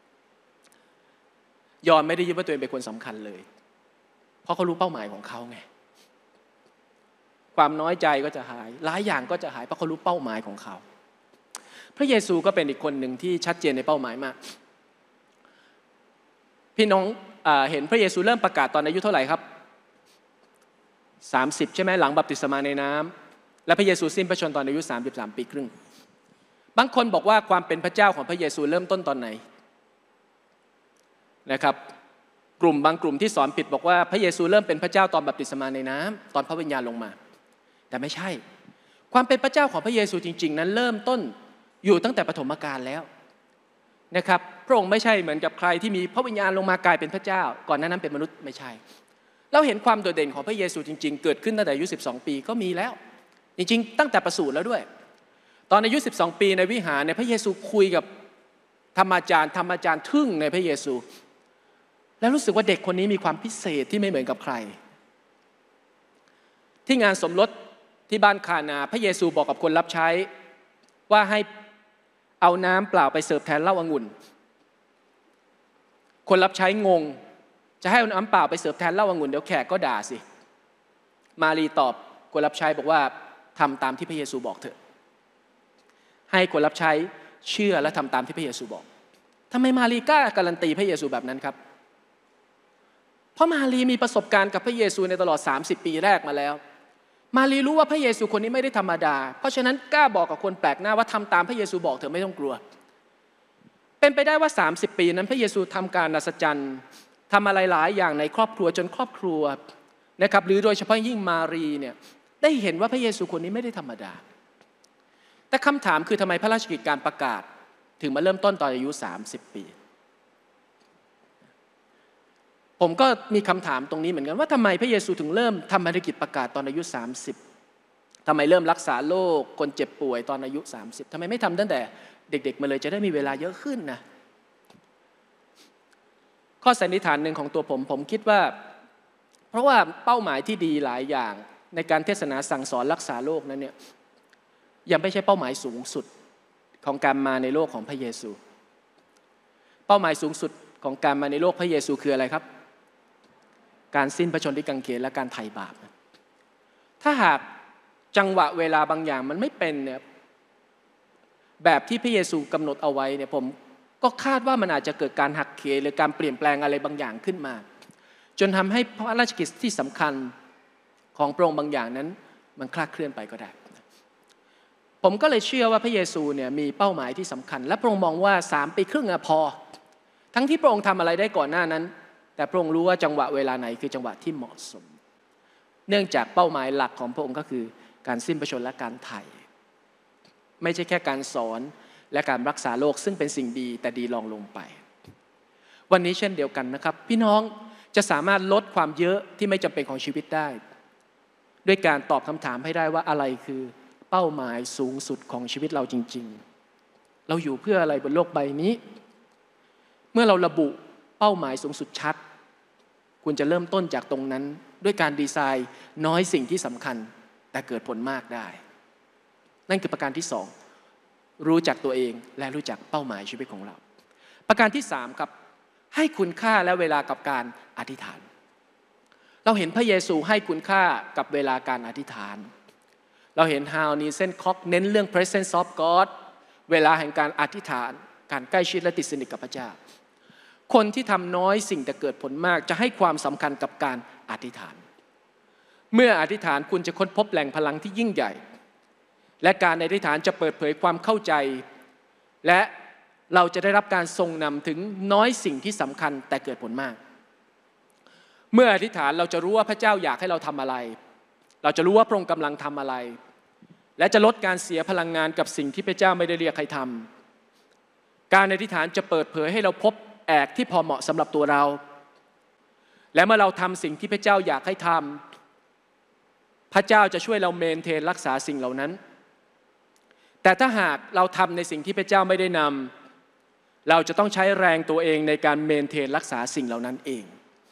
ยอนไม่ได้ยึดว่าตัวเองเป็นคนสำคัญเลยเพราะเขารู้เป้าหมายของเขาไงความน้อยใจก็จะหายหลายอย่างก็จะหายเพราะเขารู้เป้าหมายของเขาพระเยซูก็เป็นอีกคนหนึ่งที่ชัดเจนในเป้าหมายมากพี่น้องเห็นพระเยซูเริ่มประกาศตอนอายุเท่าไหร่ครับสามสิบใช่ไหมหลังบัพติศมาในน้ำและพระเยซูสิ้นพระชนม์ตอนอายุสามสิบสามปีครึ่งบางคนบอกว่าความเป็นพระเจ้าของพระเยซูเริ่มต้นตอนไหนนะครับกลุ่มบางกลุ่มที่สอนผิดบอกว่าพระเยซูเริ่มเป็นพระเจ้าตอนบัพติศมาในน้ำตอนพระวิญญาณลงมาแต่ไม่ใช่ความเป็นพระเจ้าของพระเยซูจริงๆนั้นเริ่มต้นอยู่ตั้งแต่ปฐมกาลแล้วนะครับพระองค์ไม่ใช่เหมือนกับใครที่มีพระวิญญาณลงมากลายเป็นพระเจ้าก่อนหน้านั้นเป็นมนุษย์ไม่ใช่เราเห็นความโดดเด่นของพระเยซูจริงๆเกิดขึ้นตั้งแต่อายุสิบสองปีก็มีแล้วจริงๆตั้งแต่ประสูติแล้วด้วยตอนอายุสิบสองปีในวิหารในพระเยซูคุยกับธรรมอาจารย์ธรรมอาจารย์ทึ่งในพระเยซูแล้วรู้สึกว่าเด็กคนนี้มีความพิเศษที่ไม่เหมือนกับใครที่งานสมรสที่บ้านคานาพระเยซูบอกกับคนรับใช้ว่าให้เอาน้ำเปล่าไปเสิร์ฟแทนเหล้าองุ่นคนรับใช้งงจะให้เอาน้ำเปล่าไปเสิร์ฟแทนเหล้าองุ่นเดี๋ยวแขกก็ด่าสิมารีตอบคนรับใช้บอกว่าทำตามที่พระเยซูบอกเถอะให้คนรับใช้เชื่อและทำตามที่พระเยซูบอกทำไมมารีกล้าการันตีพระเยซูแบบนั้นครับเพราะมารีมีประสบการณ์กับพระเยซูในตลอดสามสิบปีแรกมาแล้วมารีรู้ว่าพระเยซูคนนี้ไม่ได้ธรรมดาเพราะฉะนั้นกล้าบอกกับคนแปลกหน้าว่าทำตามพระเยซูบอกเถอะไม่ต้องกลัวเป็นไปได้ว่าสามสิบปีนั้นพระเยซูทำการอัศจรรย์ทำอะไรหลายอย่างในครอบครัวจนครอบครัวนะครับหรือโดยเฉพาะยิ่งมารีเนี่ยได้เห็นว่าพระเยซูคนนี้ไม่ได้ธรรมดาแต่คำถามคือทำไมพระราชกิจการประกาศถึงมาเริ่มต้นตอนอายุสามสิบปีผมก็มีคำถามตรงนี้เหมือนกันว่าทำไมพระเยซูถึงเริ่มทำภารกิจประกาศตอนอายุสามสิบทำไมเริ่มรักษาโรคคนเจ็บป่วยตอนอายุสามสิบทำไมไม่ทำตั้งแต่เด็กๆมาเลยจะได้มีเวลาเยอะขึ้นนะข้อสันนิษฐานหนึ่งของตัวผมผมคิดว่าเพราะว่าเป้าหมายที่ดีหลายอย่างในการเทศนาสั่งสอนรักษาโลกนั้นเนี่ยยังไม่ใช่เป้าหมายสูงสุดของการมาในโลกของพระเยซูเป้าหมายสูงสุดของการมาในโลกพระเยซูคืออะไรครับการสิ้นพระชนม์ที่กางเขนและการไถ่บาปถ้าหากจังหวะเวลาบางอย่างมันไม่เป็นเนี่ยแบบที่พระเยซูกำหนดเอาไว้เนี่ยผมก็คาดว่ามันอาจจะเกิดการหักเหหรือการเปลี่ยนแปลงอะไรบางอย่างขึ้นมาจนทำให้พระราชกิจที่สำคัญของพระองค์บางอย่างนั้นมันคลาดเคลื่อนไปก็ได้ผมก็เลยเชื่อว่าพระเยซูเนี่ยมีเป้าหมายที่สำคัญและพระองค์มองว่าสามปีครึ่งอะพอทั้งที่พระองค์ทำอะไรได้ก่อนหน้านั้นแต่พระองค์รู้ว่าจังหวะเวลาไหนคือจังหวะที่เหมาะสมเนื่องจากเป้าหมายหลักของพระองค์ก็คือการสิ้นพระชนม์และการไถ่ไม่ใช่แค่การสอนและการรักษาโรคซึ่งเป็นสิ่งดีแต่ดีรองลงไปวันนี้เช่นเดียวกันนะครับพี่น้องจะสามารถลดความเยอะที่ไม่จำเป็นของชีวิตได้ด้วยการตอบคำถามให้ได้ว่าอะไรคือเป้าหมายสูงสุดของชีวิตเราจริงๆเราอยู่เพื่ออะไรบนโลกใบนี้เมื่อเราระบุเป้าหมายสูงสุดชัดคุณจะเริ่มต้นจากตรงนั้นด้วยการดีไซน์น้อยสิ่งที่สำคัญแต่เกิดผลมากได้นั่นคือประการที่สองรู้จักตัวเองและรู้จักเป้าหมายชีวิตของเราประการที่สามครับให้คุณค่าและเวลากับการอธิษฐานเราเห็นพระเยซูให้คุณค่ากับเวลาการอธิษฐานเราเห็นฮาวนีเซนคอกเน้นเรื่อง presence of God เวลาแห่งการอธิษฐานการใกล้ชิดและติดสนิทกับพระเจ้าคนที่ทำน้อยสิ่งแต่เกิดผลมากจะให้ความสำคัญกับการอธิษฐานเมื่ออธิษฐานคุณจะค้นพบแหล่งพลังที่ยิ่งใหญ่และการอธิษฐานจะเปิดเผยความเข้าใจและเราจะได้รับการทรงนำถึงน้อยสิ่งที่สำคัญแต่เกิดผลมากเมื่ออธิษฐานเราจะรู้ว่าพระเจ้าอยากให้เราทำอะไรเราจะรู้ว่าพระองค์กำลังทำอะไรและจะลดการเสียพลังงานกับสิ่งที่พระเจ้าไม่ได้เรียกให้ทำการอธิษฐานจะเปิดเผยให้เราพบแอกที่พอเหมาะสำหรับตัวเราและเมื่อเราทำสิ่งที่พระเจ้าอยากให้ทำพระเจ้าจะช่วยเราเมนเทนรักษาสิ่งเหล่านั้นแต่ถ้าหากเราทำในสิ่งที่พระเจ้าไม่ได้นำเราจะต้องใช้แรงตัวเองในการเมนเทนรักษาสิ่งเหล่านั้นเอง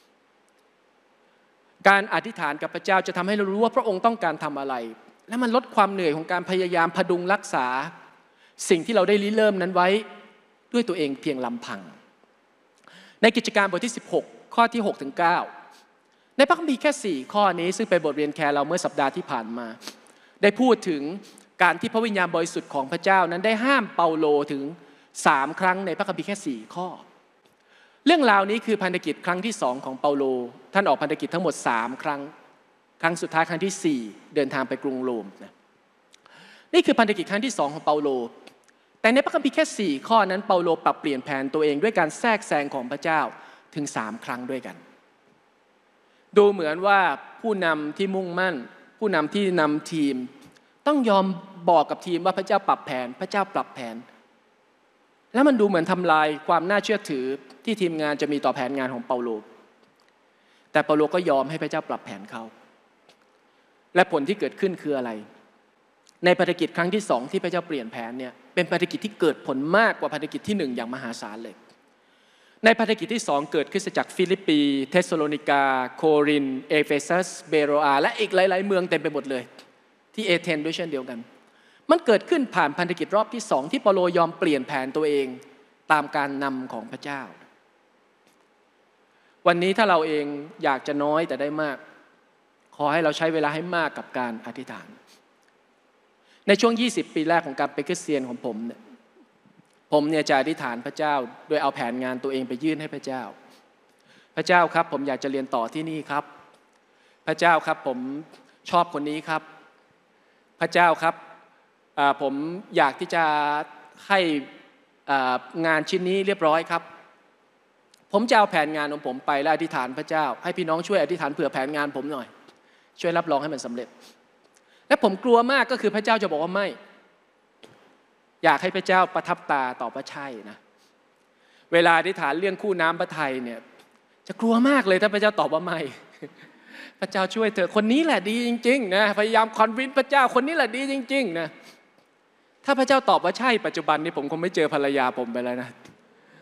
การอธิษฐานกับพระเจ้าจะทำให้เรารู้ว่าพระองค์ต้องการทำอะไรและมันลดความเหนื่อยของการพยายามพดุงรักษาสิ่งที่เราได้ริเริ่มนั้นไว้ด้วยตัวเองเพียงลำพังในกิจการบทที่สิบหกข้อที่หกถึงเก้าในพระคัมภีร์แค่สี่ข้อนี้ซึ่งเป็นบทเรียนแคร์เราเมื่อสัปดาห์ที่ผ่านมาได้พูดถึงการที่พระวิญญาณบริสุทธิ์ของพระเจ้านั้นได้ห้ามเปาโลถึงสามครั้งในพระคัมภีร์แค่สี่ข้อเรื่องราวนี้คือพันธกิจครั้งที่สองของเปาโลท่านออกพันธกิจทั้งหมดสามครั้งครั้งสุดท้ายครั้งที่สี่เดินทางไปกรุงโรมนะนี่คือพันธกิจครั้งที่สองของเปาโลแต่ในพระคัมภีร์แค่สี่ข้อนั้นเปาโลปรับเปลี่ยนแผนตัวเองด้วยการแทรกแซงของพระเจ้าถึงสามครั้งด้วยกันดูเหมือนว่าผู้นำที่มุ่งมั่นผู้นำที่นำทีมต้องยอมบอกกับทีมว่าพระเจ้าปรับแผนพระเจ้าปรับแผนแล้วมันดูเหมือนทำลายความน่าเชื่อถือที่ทีมงานจะมีต่อแผนงานของเปาโลแต่เปาโลก็ยอมให้พระเจ้าปรับแผนเขาและผลที่เกิดขึ้นคืออะไรในภารกิจครั้งที่สองที่พระเจ้าเปลี่ยนแผนเนี่ยเป็นภารกิจที่เกิดผลมากกว่าภารกิจที่หนึ่งอย่างมหาศาลเลยในภารกิจที่สองเกิดขึ้นจากฟิลิปปีเทสโซโลนิกาโครินเอเฟซัสเบโรอาและอีกหลายๆเมืองเต็มไปหมดเลยที่เอเธนด้วยเช่นเดียวกันมันเกิดขึ้นผ่านพันธกิจรอบที่สองที่เปาโลยอมเปลี่ยนแผนตัวเองตามการนำของพระเจ้าวันนี้ถ้าเราเองอยากจะน้อยแต่ได้มากขอให้เราใช้เวลาให้มากกับการอธิษฐานในช่วงยี่สิบปีแรกของการเป็นคริสเตียนของผมเนี่ยผมเนี่ยจะอธิษฐานพระเจ้าโดยเอาแผนงานตัวเองไปยื่นให้พระเจ้าพระเจ้าครับผมอยากจะเรียนต่อที่นี่ครับพระเจ้าครับผมชอบคนนี้ครับพระเจ้าครับผมอยากที่จะให้งานชิ้นนี้เรียบร้อยครับผมจะเอาแผนงานของผมไปและอธิษฐานพระเจ้าให้พี่น้องช่วยอธิษฐานเผื่อแผนงานผมหน่อยช่วยรับรองให้มันสำเร็จและผมกลัวมากก็คือพระเจ้าจะบอกว่าไม่อยากให้พระเจ้าประทับตาตอบว่าใช่นะเวลาอธิษฐานเรื่องคู่น้ำพระทัยเนี่ยจะกลัวมากเลยถ้าพระเจ้าตอบว่าไม่พระเจ้าช่วยเธอคนนี้แหละดีจริงๆนะพยายามคอนวินพระเจ้าคนนี้แหละดีจริงๆนะถ้าพระเจ้าตอบว่าใช่ปัจจุบันนี้ผมคงไม่เจอภรรยาผมไปแล้วนะ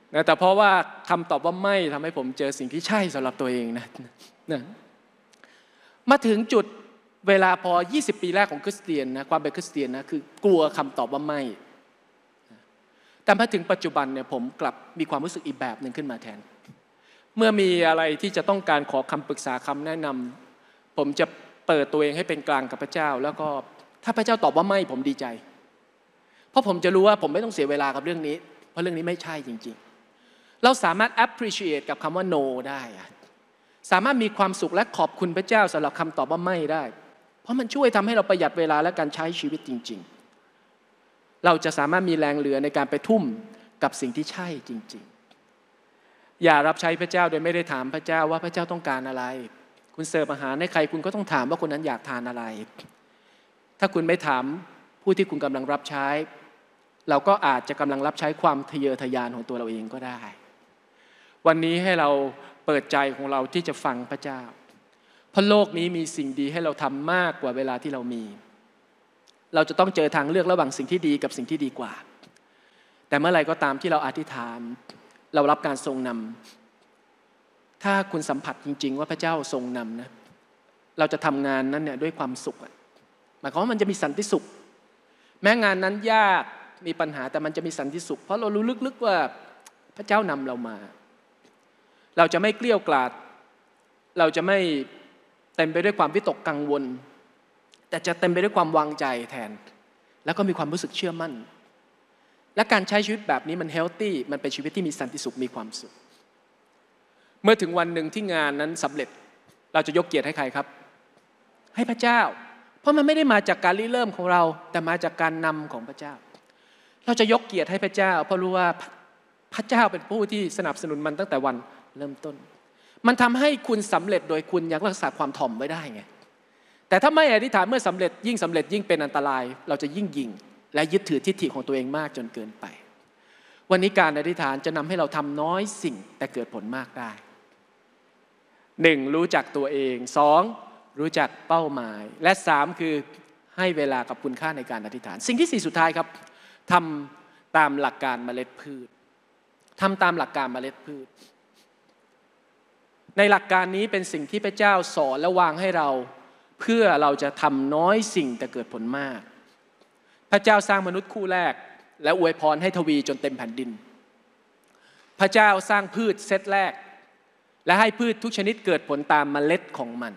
นะแต่เพราะว่าคำตอบว่าไม่ทำให้ผมเจอสิ่งที่ใช่สำหรับตัวเองนะนะมาถึงจุดเวลาพอยี่สิบปีแรกของคริสเตียนนะความเป็นคริสเตียนนะคือกลัวคำตอบว่าไม่แต่มาถึงปัจจุบันเนี่ยผมกลับมีความรู้สึกอีกแบบหนึ่งขึ้นมาแทนเมื่อมีอะไรที่จะต้องการขอคำปรึกษาคำแนะนำผมจะเปิดตัวเองให้เป็นกลางกับพระเจ้าแล้วก็ถ้าพระเจ้าตอบว่าไม่ผมดีใจเพราะผมจะรู้ว่าผมไม่ต้องเสียเวลากับเรื่องนี้เพราะเรื่องนี้ไม่ใช่จริงๆเราสามารถ appreciate กับคำว่า no ได้สามารถมีความสุขและขอบคุณพระเจ้าสำหรับคำตอบว่าไม่ได้เพราะมันช่วยทำให้เราประหยัดเวลาและการใช้ชีวิตจริงๆเราจะสามารถมีแรงเหลือในการไปทุ่มกับสิ่งที่ใช่จริงๆอย่ารับใช้พระเจ้าโดยไม่ได้ถามพระเจ้าว่าพระเจ้าต้องการอะไรคุณเสิร์ฟอาหารให้ใครคุณก็ต้องถามว่าคนนั้นอยากทานอะไรถ้าคุณไม่ถามผู้ที่คุณกำลังรับใช้เราก็อาจจะกำลังรับใช้ความทะเยอทะยานของตัวเราเองก็ได้วันนี้ให้เราเปิดใจของเราที่จะฟังพระเจ้าเพราะโลกนี้มีสิ่งดีให้เราทำมากกว่าเวลาที่เรามีเราจะต้องเจอทางเลือกระหว่างสิ่งที่ดีกับสิ่งที่ดีกว่าแต่เมื่อไหร่ก็ตามที่เราอธิษฐานเรารับการทรงนำถ้าคุณสัมผัสจริงๆว่าพระเจ้าทรงนำนะเราจะทำงานนั้นเนี่ยด้วยความสุขหมายความว่ามันจะมีสันติสุขแม้งานนั้นยากมีปัญหาแต่มันจะมีสันติสุขเพราะเรารู้ลึกๆว่าพระเจ้านำเรามาเราจะไม่เกลี้ยกล่อมเราจะไม่เต็มไปด้วยความวิตกกังวลแต่จะเต็มไปด้วยความวางใจแทนแล้วก็มีความรู้สึกเชื่อมั่นและการใช้ชีวิตแบบนี้มันเฮลตี้มันเป็นชีวิตที่มีสันติสุขมีความสุขเมื่อถึงวันหนึ่งที่งานนั้นสำเร็จเราจะยกเกียรติให้ใครครับให้พระเจ้าเพราะมันไม่ได้มาจากการริเริ่มของเราแต่มาจากการนำของพระเจ้าเราจะยกเกียรติให้พระเจ้าเพราะรู้ว่าพระเจ้าเป็นผู้ที่สนับสนุนมันตั้งแต่วันเริ่มต้นมันทำให้คุณสำเร็จโดยคุณยังรักษาความถ่อมไว้ได้ไงแต่ถ้าไม่อธิษฐานเมื่อสำเร็จยิ่งสำเร็จยิ่งเป็นอันตรายเราจะยิ่งยิงและยึดถือทิฏฐิของตัวเองมากจนเกินไปวันนี้การอธิษฐานจะนำให้เราทำน้อยสิ่งแต่เกิดผลมากได้หนึ่งรู้จักตัวเองสองรู้จักเป้าหมายและสามคือให้เวลากับคุณค่าในการอธิษฐานสิ่งที่สี่สุดท้ายครับทำตามหลักการเมล็ดพืชทำตามหลักการเมล็ดพืชในหลักการนี้เป็นสิ่งที่พระเจ้าสอนและวางให้เราเพื่อเราจะทำน้อยสิ่งแต่เกิดผลมากพระเจ้าสร้างมนุษย์คู่แรกและอวยพรให้ทวีจนเต็มแผ่นดินพระเจ้าสร้างพืชเซตแรกและให้พืชทุกชนิดเกิดผลตามเมล็ดของมัน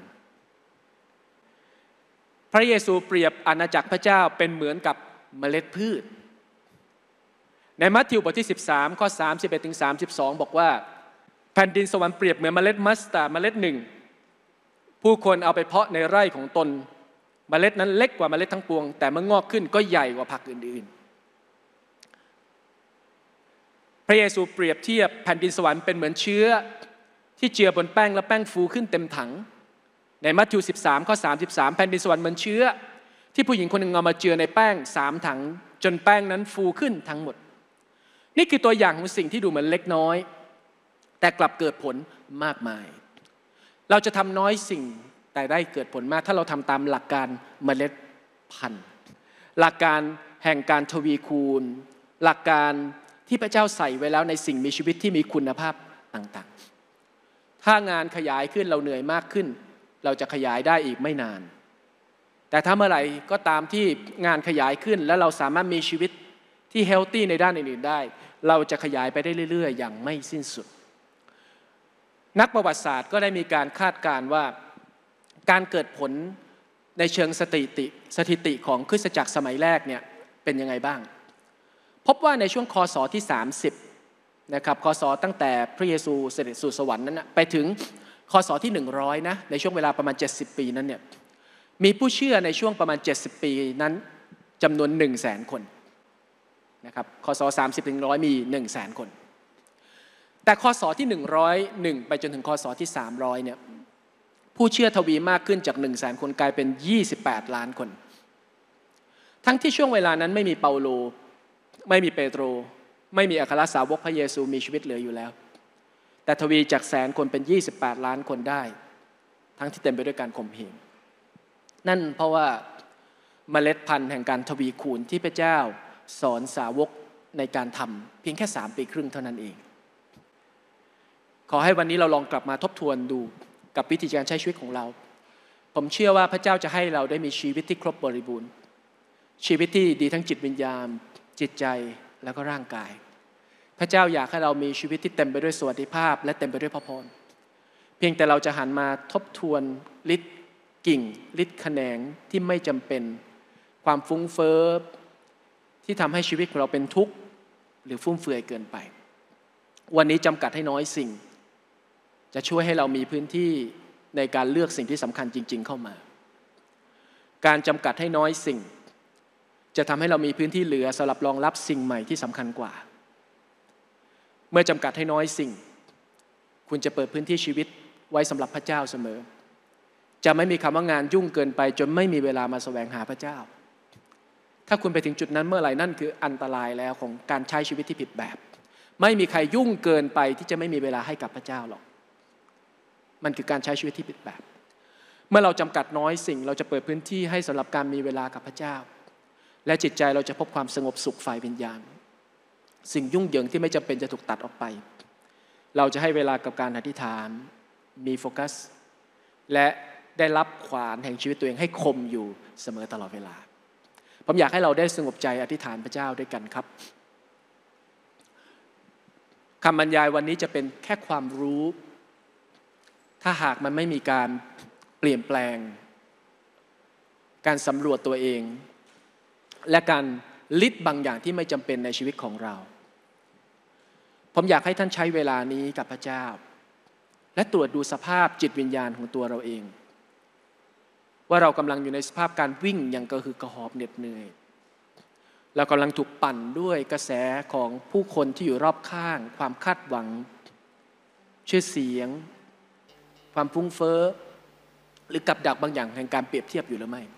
พระเยซูเปรียบอาณาจักรพระเจ้าเป็นเหมือนกับเมล็ดพืชในมัทธิวบทที่สิบสามข้อสามสิบเอ็ดถึงสามสิบสองบอกว่าแผ่นดินสวรรค์เปรียบเหมือนเมล็ดมัสตาร์ดเมล็ดหนึ่งผู้คนเอาไปเพาะในไร่ของตนเมล็ดนั้นเล็กกว่าเมล็ดทั้งปวงแต่เมื่องอกขึ้นก็ใหญ่กว่าผักอื่นๆพระเยซูเปรียบเทียบแผ่นดินสวรรค์เป็นเหมือนเชื้อที่เจือบนแป้งและแป้งฟูขึ้นเต็มถังในมัทธิวสิบสามข้อสามสิบสามแผ่นดินสวรรค์เหมือนเชื้อที่ผู้หญิงคนหนึ่งเอามาเจือในแป้งสามถังจนแป้งนั้นฟูขึ้นทั้งหมดนี่คือตัวอย่างของสิ่งที่ดูเหมือนเล็กน้อยแต่กลับเกิดผลมากมายเราจะทำน้อยสิ่งแต่ได้เกิดผลมากถ้าเราทำตามหลักการเมล็ดพันธุ์หลักการแห่งการทวีคูณหลักการที่พระเจ้าใส่ไว้แล้วในสิ่งมีชีวิตที่มีคุณภาพต่างๆถ้างานขยายขึ้นเราเหนื่อยมากขึ้นเราจะขยายได้อีกไม่นานแต่ถ้าเมื่อไหร่ก็ตามที่งานขยายขึ้นและเราสามารถมีชีวิตที่เฮลตี้ในด้านอื่นๆได้เราจะขยายไปได้เรื่อยๆอย่างไม่สิ้นสุดนักประวัติศาสตร์ก็ได้มีการคาดการณ์ว่าการเกิดผลในเชิงสถิติสถิติของคริสตจักรสมัยแรกเนี่ยเป็นยังไงบ้างพบว่าในช่วงคศที่สามสิบนะครับคศตั้งแต่พระเยซูเสด็จสู่สวรรค์นั้นนะไปถึงคศที่หนึ่งร้อยนะในช่วงเวลาประมาณเจ็ดสิบปีนั้นเนี่ยมีผู้เชื่อในช่วงประมาณเจ็ดสิบปีนั้นจำนวน หนึ่งแสน คนนะครับคศสามสิบถึงหนึ่งร้อยมี หนึ่งแสน คนแต่คศที่หนึ่งร้อยเอ็ดไปจนถึงคศที่สามร้อยเนี่ยผู้เชื่อทวีมากขึ้นจาก หนึ่งแสน คนกลายเป็นยี่สิบแปดล้านคนทั้งที่ช่วงเวลานั้นไม่มีเปาโลไม่มีเปโตรไม่มีอัครสาวกพระเยซูมีชีวิตเหลืออยู่แล้วแต่ทวีจากแสนคนเป็นยี่สิบแปดล้านคนได้ทั้งที่เต็มไปด้วยการข่มเหงนั่นเพราะว่าเมล็ดพันธุ์แห่งการทวีคูณที่พระเจ้าสอนสาวกในการทำเพียงแค่สามปีครึ่งเท่านั้นเองขอให้วันนี้เราลองกลับมาทบทวนดูกับวิธีการใช้ชีวิตของเราผมเชื่อว่าพระเจ้าจะให้เราได้มีชีวิตที่ครบบริบูรณ์ชีวิตที่ดีทั้งจิตวิญญาณจิตใจแล้วก็ร่างกายพระเจ้าอยากให้เรามีชีวิตที่เต็มไปด้วยสวัสดิภาพและเต็มไปด้วยพระพรเพียงแต่เราจะหันมาทบทวนฤทธิ์กิ่งฤทธิ์แขนงที่ไม่จำเป็นความฟุ้งเฟ้อที่ทำให้ชีวิตของเราเป็นทุกข์หรือฟุ่มเฟือยเกินไปวันนี้จำกัดให้น้อยสิ่งจะช่วยให้เรามีพื้นที่ในการเลือกสิ่งที่สำคัญจริงๆเข้ามาการจำกัดให้น้อยสิ่งจะทำให้เรามีพื้นที่เหลือสำหรับรองรับสิ่งใหม่ที่สำคัญกว่าเมื่อจำกัดให้น้อยสิ่งคุณจะเปิดพื้นที่ชีวิตไว้สำหรับพระเจ้าเสมอจะไม่มีคำว่างานยุ่งเกินไปจนไม่มีเวลามาแสวงหาพระเจ้าถ้าคุณไปถึงจุดนั้นเมื่อไหร่นั่นคืออันตรายแล้วของการใช้ชีวิตที่ผิดแบบไม่มีใครยุ่งเกินไปที่จะไม่มีเวลาให้กับพระเจ้าหรอกมันคือการใช้ชีวิตที่ผิดแบบเมื่อเราจำกัดน้อยสิ่งเราจะเปิดพื้นที่ให้สำหรับการมีเวลากับพระเจ้าและจิตใจเราจะพบความสงบสุขฝ่ายวิญญาณสิ่งยุ่งเหยิงที่ไม่จำเป็นจะถูกตัดออกไปเราจะให้เวลากับการอธิษฐานมีโฟกัสและได้รับขวานแห่งชีวิตตัวเองให้คมอยู่เสมอตลอดเวลาผมอยากให้เราได้สงบใจอธิษฐานพระเจ้าด้วยกันครับคำบรรยายวันนี้จะเป็นแค่ความรู้ถ้าหากมันไม่มีการเปลี่ยนแปลงการสำรวจตัวเองและการลิดบางอย่างที่ไม่จำเป็นในชีวิตของเราผมอยากให้ท่านใช้เวลานี้กับพระเจ้าและตรวจดูสภาพจิตวิญญาณของตัวเราเองว่าเรากำลังอยู่ในสภาพการวิ่งอย่างกระหืดกระหอบเหน็ดเหนื่อยเรากำลังถูกปั่นด้วยกระแสของผู้คนที่อยู่รอบข้างความคาดหวังชื่อเสียงความฟุ้งเฟ้อหรือกับดักบางอย่างแห่งการเปรียบเทียบอยู่หรือไม่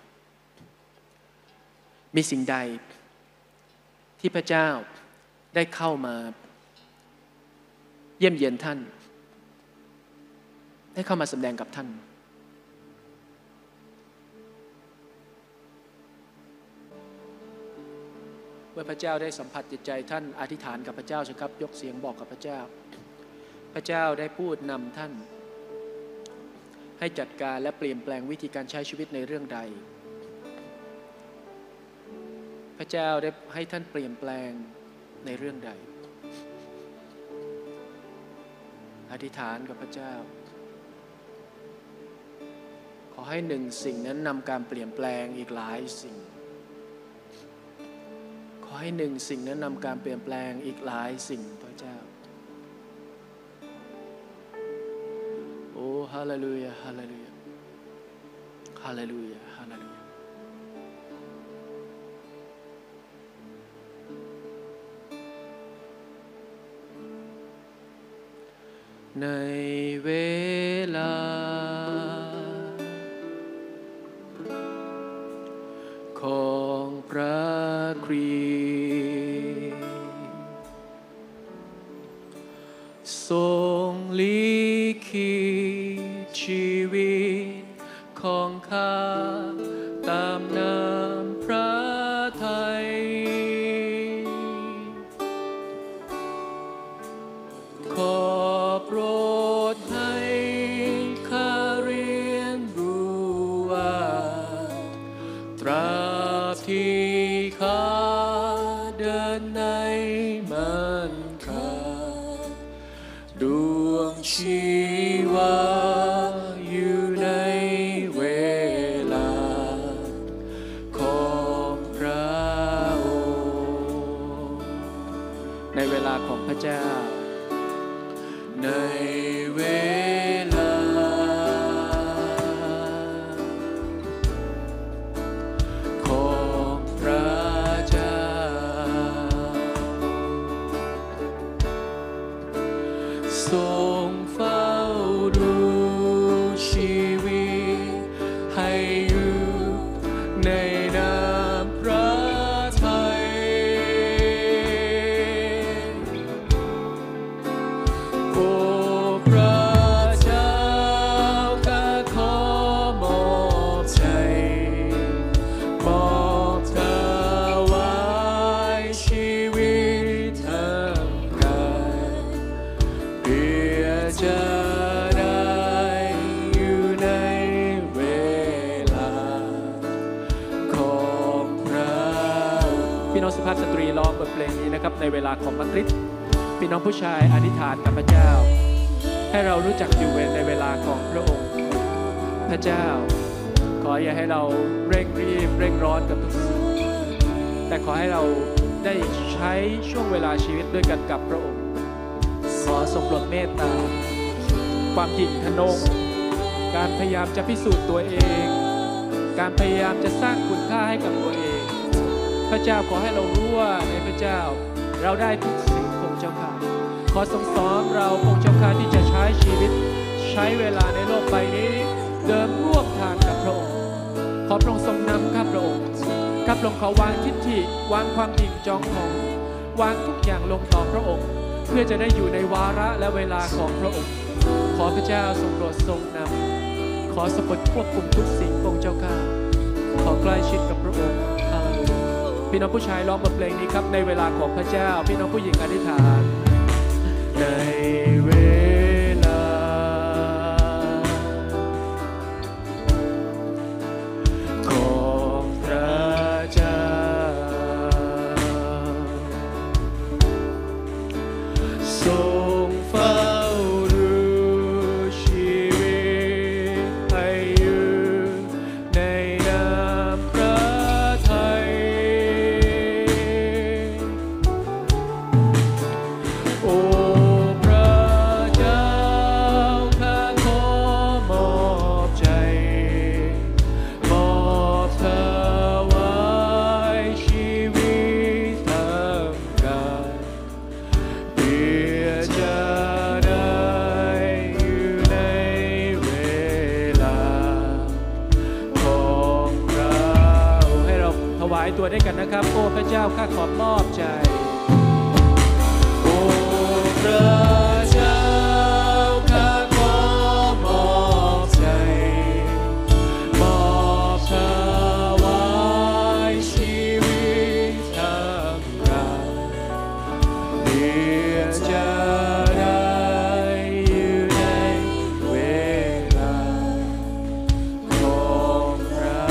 มีสิ่งใดที่พระเจ้าได้เข้ามาเยี่ยมเยียนท่านได้เข้ามาแสดงกับท่านเมื่อพระเจ้าได้สัมผัสจิตใจท่านอธิษฐานกับพระเจ้าสิครับยกเสียงบอกกับพระเจ้าพระเจ้าได้พูดนำท่านให้จัดการและเปลี่ยนแปลงวิธีการใช้ชีวิตในเรื่องใดพระเจ้าได้ให้ท่านเปลี่ยนแปลงในเรื่องใดอธิษฐานกับพระเจ้าขอให้หนึ่งสิ่งนั้นนำการเปลี่ยนแปลงอีกหลายสิ่งขอให้หนึ่งสิ่งนั้นนำการเปลี่ยนแปลงอีกหลายสิ่งพระเจ้าโอ้ฮาเลลูยาฮาเลลูยาฮาเลลูยาฮาเลลูยาในเวลาของพระคริสต์ทรงลิขิตชีวิตของข้าตามน้ำพระทัยขอโปรดให้ข้าเรียนรู้ว่าตราบที่ข้าเดินในมันคาดวงชีวาอยู่ในเวลาของพระองค์ในเวลาของพระเจ้าในเวลาของพระเจ้าทรงเฝ้าดูชีวิตให้อยู่ในน้ำพระทัยน้องสุภาพสตรีร้องบทเพลงนี้นะครับในเวลาของมักริบพี่น้องผู้ชายอธิษฐานกับพระเจ้าให้เรารู้จักอยู่ในเวลาของพระองค์พระเจ้าขออย่าให้เราเร่งรีบเร่งร้อนกับทุกสิ่งแต่ขอให้เราได้ใช้ช่วงเวลาชีวิตด้วยกันกับพระองค์ขอทรงโปรดเมตตาความหยิ่งทะนงการพยายามจะพิสูจน์ตัวเองการพยายามจะสร้างคุณค่าให้กับตัวเองพระเจ้าขอให้เรารู้ว่าในพระเจ้าเราได้ทุกสิ่งพระองค์เจ้าข้าขอทรงสอนเราพระองค์เจ้าข้าที่จะใช้ชีวิตใช้เวลาในโลกใบนี้เดินร่วมทางกับพระองค์ขอพระองค์ทรงนำข้าพระองค์ข้าพระองค์ขอวางทิฏฐิวางความหยิ่งจองของวางทุกอย่างลงต่อพระองค์เพื่อจะได้อยู่ในวาระและเวลาของพระองค์ขอพระเจ้าทรงโปรดทรงนำขอสะกดควบคุมทุกสิ่งพระองค์เจ้าข้าขอใกล้ชิดกับพระองค์ฮาเลลูยาพี่น้องผู้ชายร้องบทเพลงนี้ครับในเวลาของพระเจ้าพี่น้องผู้หญิงอธิษฐานในเวลาของพระเจ้าทรงเฝ้าดูชีวิตให้อยู่ในน้ำพระทัยโอ้พระเจ้าข้าขอมอบใจมอบถวายชีวิตทั้งกายเพื่อจะได้อยู่ในเวลาของเราให้เราถวายตัวด้วยกันนะครับโอ้พระเจ้าข้าขอมอบใจโอ้พระเจ้าข้าขอมอบใจมอบถวายชีวิตทั้งกายเพื่อจะได้อยู่ในเวลาของเรา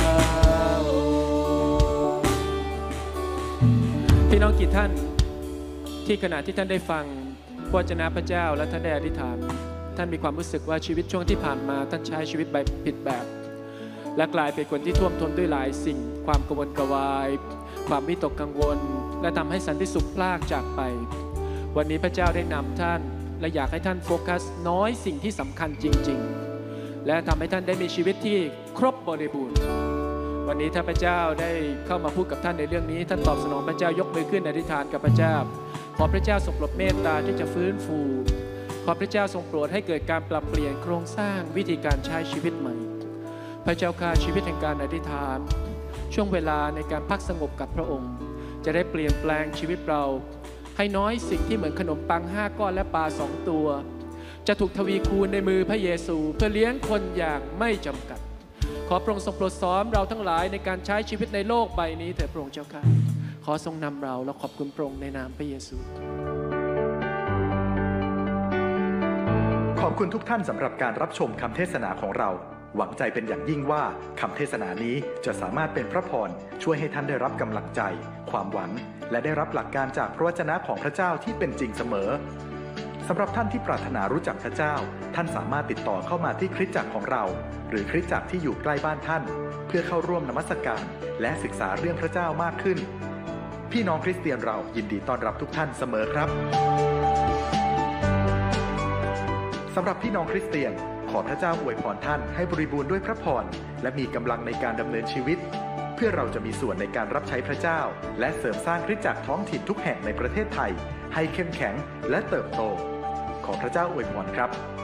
พี่น้องกี่ท่านที่ขณะที่ท่านได้ฟังพระวจนะพระเจ้าและท่านได้อธิษฐานท่านมีความรู้สึกว่าชีวิตช่วงที่ผ่านมาท่านใช้ชีวิตแบบผิดแบบและกลายเป็นคนที่ท่วมท้นด้วยหลายสิ่งความกังวลกระวายความวิตกกังวลและทำให้สันติสุขพลากจากไปวันนี้พระเจ้าได้นำท่านและอยากให้ท่านโฟกัสน้อยสิ่งที่สำคัญจริงๆและทำให้ท่านได้มีชีวิตที่ครบบริบูรณ์วันนี้ถ้าพระเจ้าได้เข้ามาพูดกับท่านในเรื่องนี้ท่านตอบสนองพระเจ้ายกมือขึ้นอธิษฐานกับพระเจ้าขอพระเจ้าทรงโปรดเมตตาที่จะฟื้นฟูขอพระเจ้าทรงโปรดให้เกิดการปรับเปลี่ยนโครงสร้างวิธีการใช้ชีวิตใหม่พระเจ้าข้าชีวิตแห่งการอธิษฐานช่วงเวลาในการพักสงบกับพระองค์จะได้เปลี่ยนแปลงชีวิตเราให้น้อยสิ่งที่เหมือนขนมปังห้าก้อนและปลาสองตัวจะถูกทวีคูณในมือพระเยซูเพื่อเลี้ยงคนอย่างไม่จำกัดขอพระองค์ทรงโปรดสอนเราทั้งหลายในการใช้ชีวิตในโลกใบนี้เถิดพระองค์เจ้าข้าขอทรงนำเราและขอบคุณพระองค์ในนามพระเยซูขอบคุณทุกท่านสำหรับการรับชมคำเทศนาของเราหวังใจเป็นอย่างยิ่งว่าคำเทศนานี้จะสามารถเป็นพระพรช่วยให้ท่านได้รับกำลังใจความหวังและได้รับหลักการจากพระวจนะของพระเจ้าที่เป็นจริงเสมอสำหรับท่านที่ปรารถนารู้จักพระเจ้าท่านสามารถติดต่อเข้ามาที่คริสตจักรของเราหรือคริสตจักรที่อยู่ใกล้บ้านท่านเพื่อเข้าร่วมนมัสการและศึกษาเรื่องพระเจ้ามากขึ้นพี่น้องคริสเตียนเรายินดีต้อนรับทุกท่านเสมอครับสำหรับพี่น้องคริสเตียนขอพระเจ้าอวยพรท่านให้บริบูรณ์ด้วยพระพรและมีกำลังในการดำเนินชีวิตเพื่อเราจะมีส่วนในการรับใช้พระเจ้าและเสริมสร้างคริสตจักรท้องถิ่นทุกแห่งในประเทศไทยให้เข้มแข็งและเติบโตขอพระเจ้าอวยพรครับ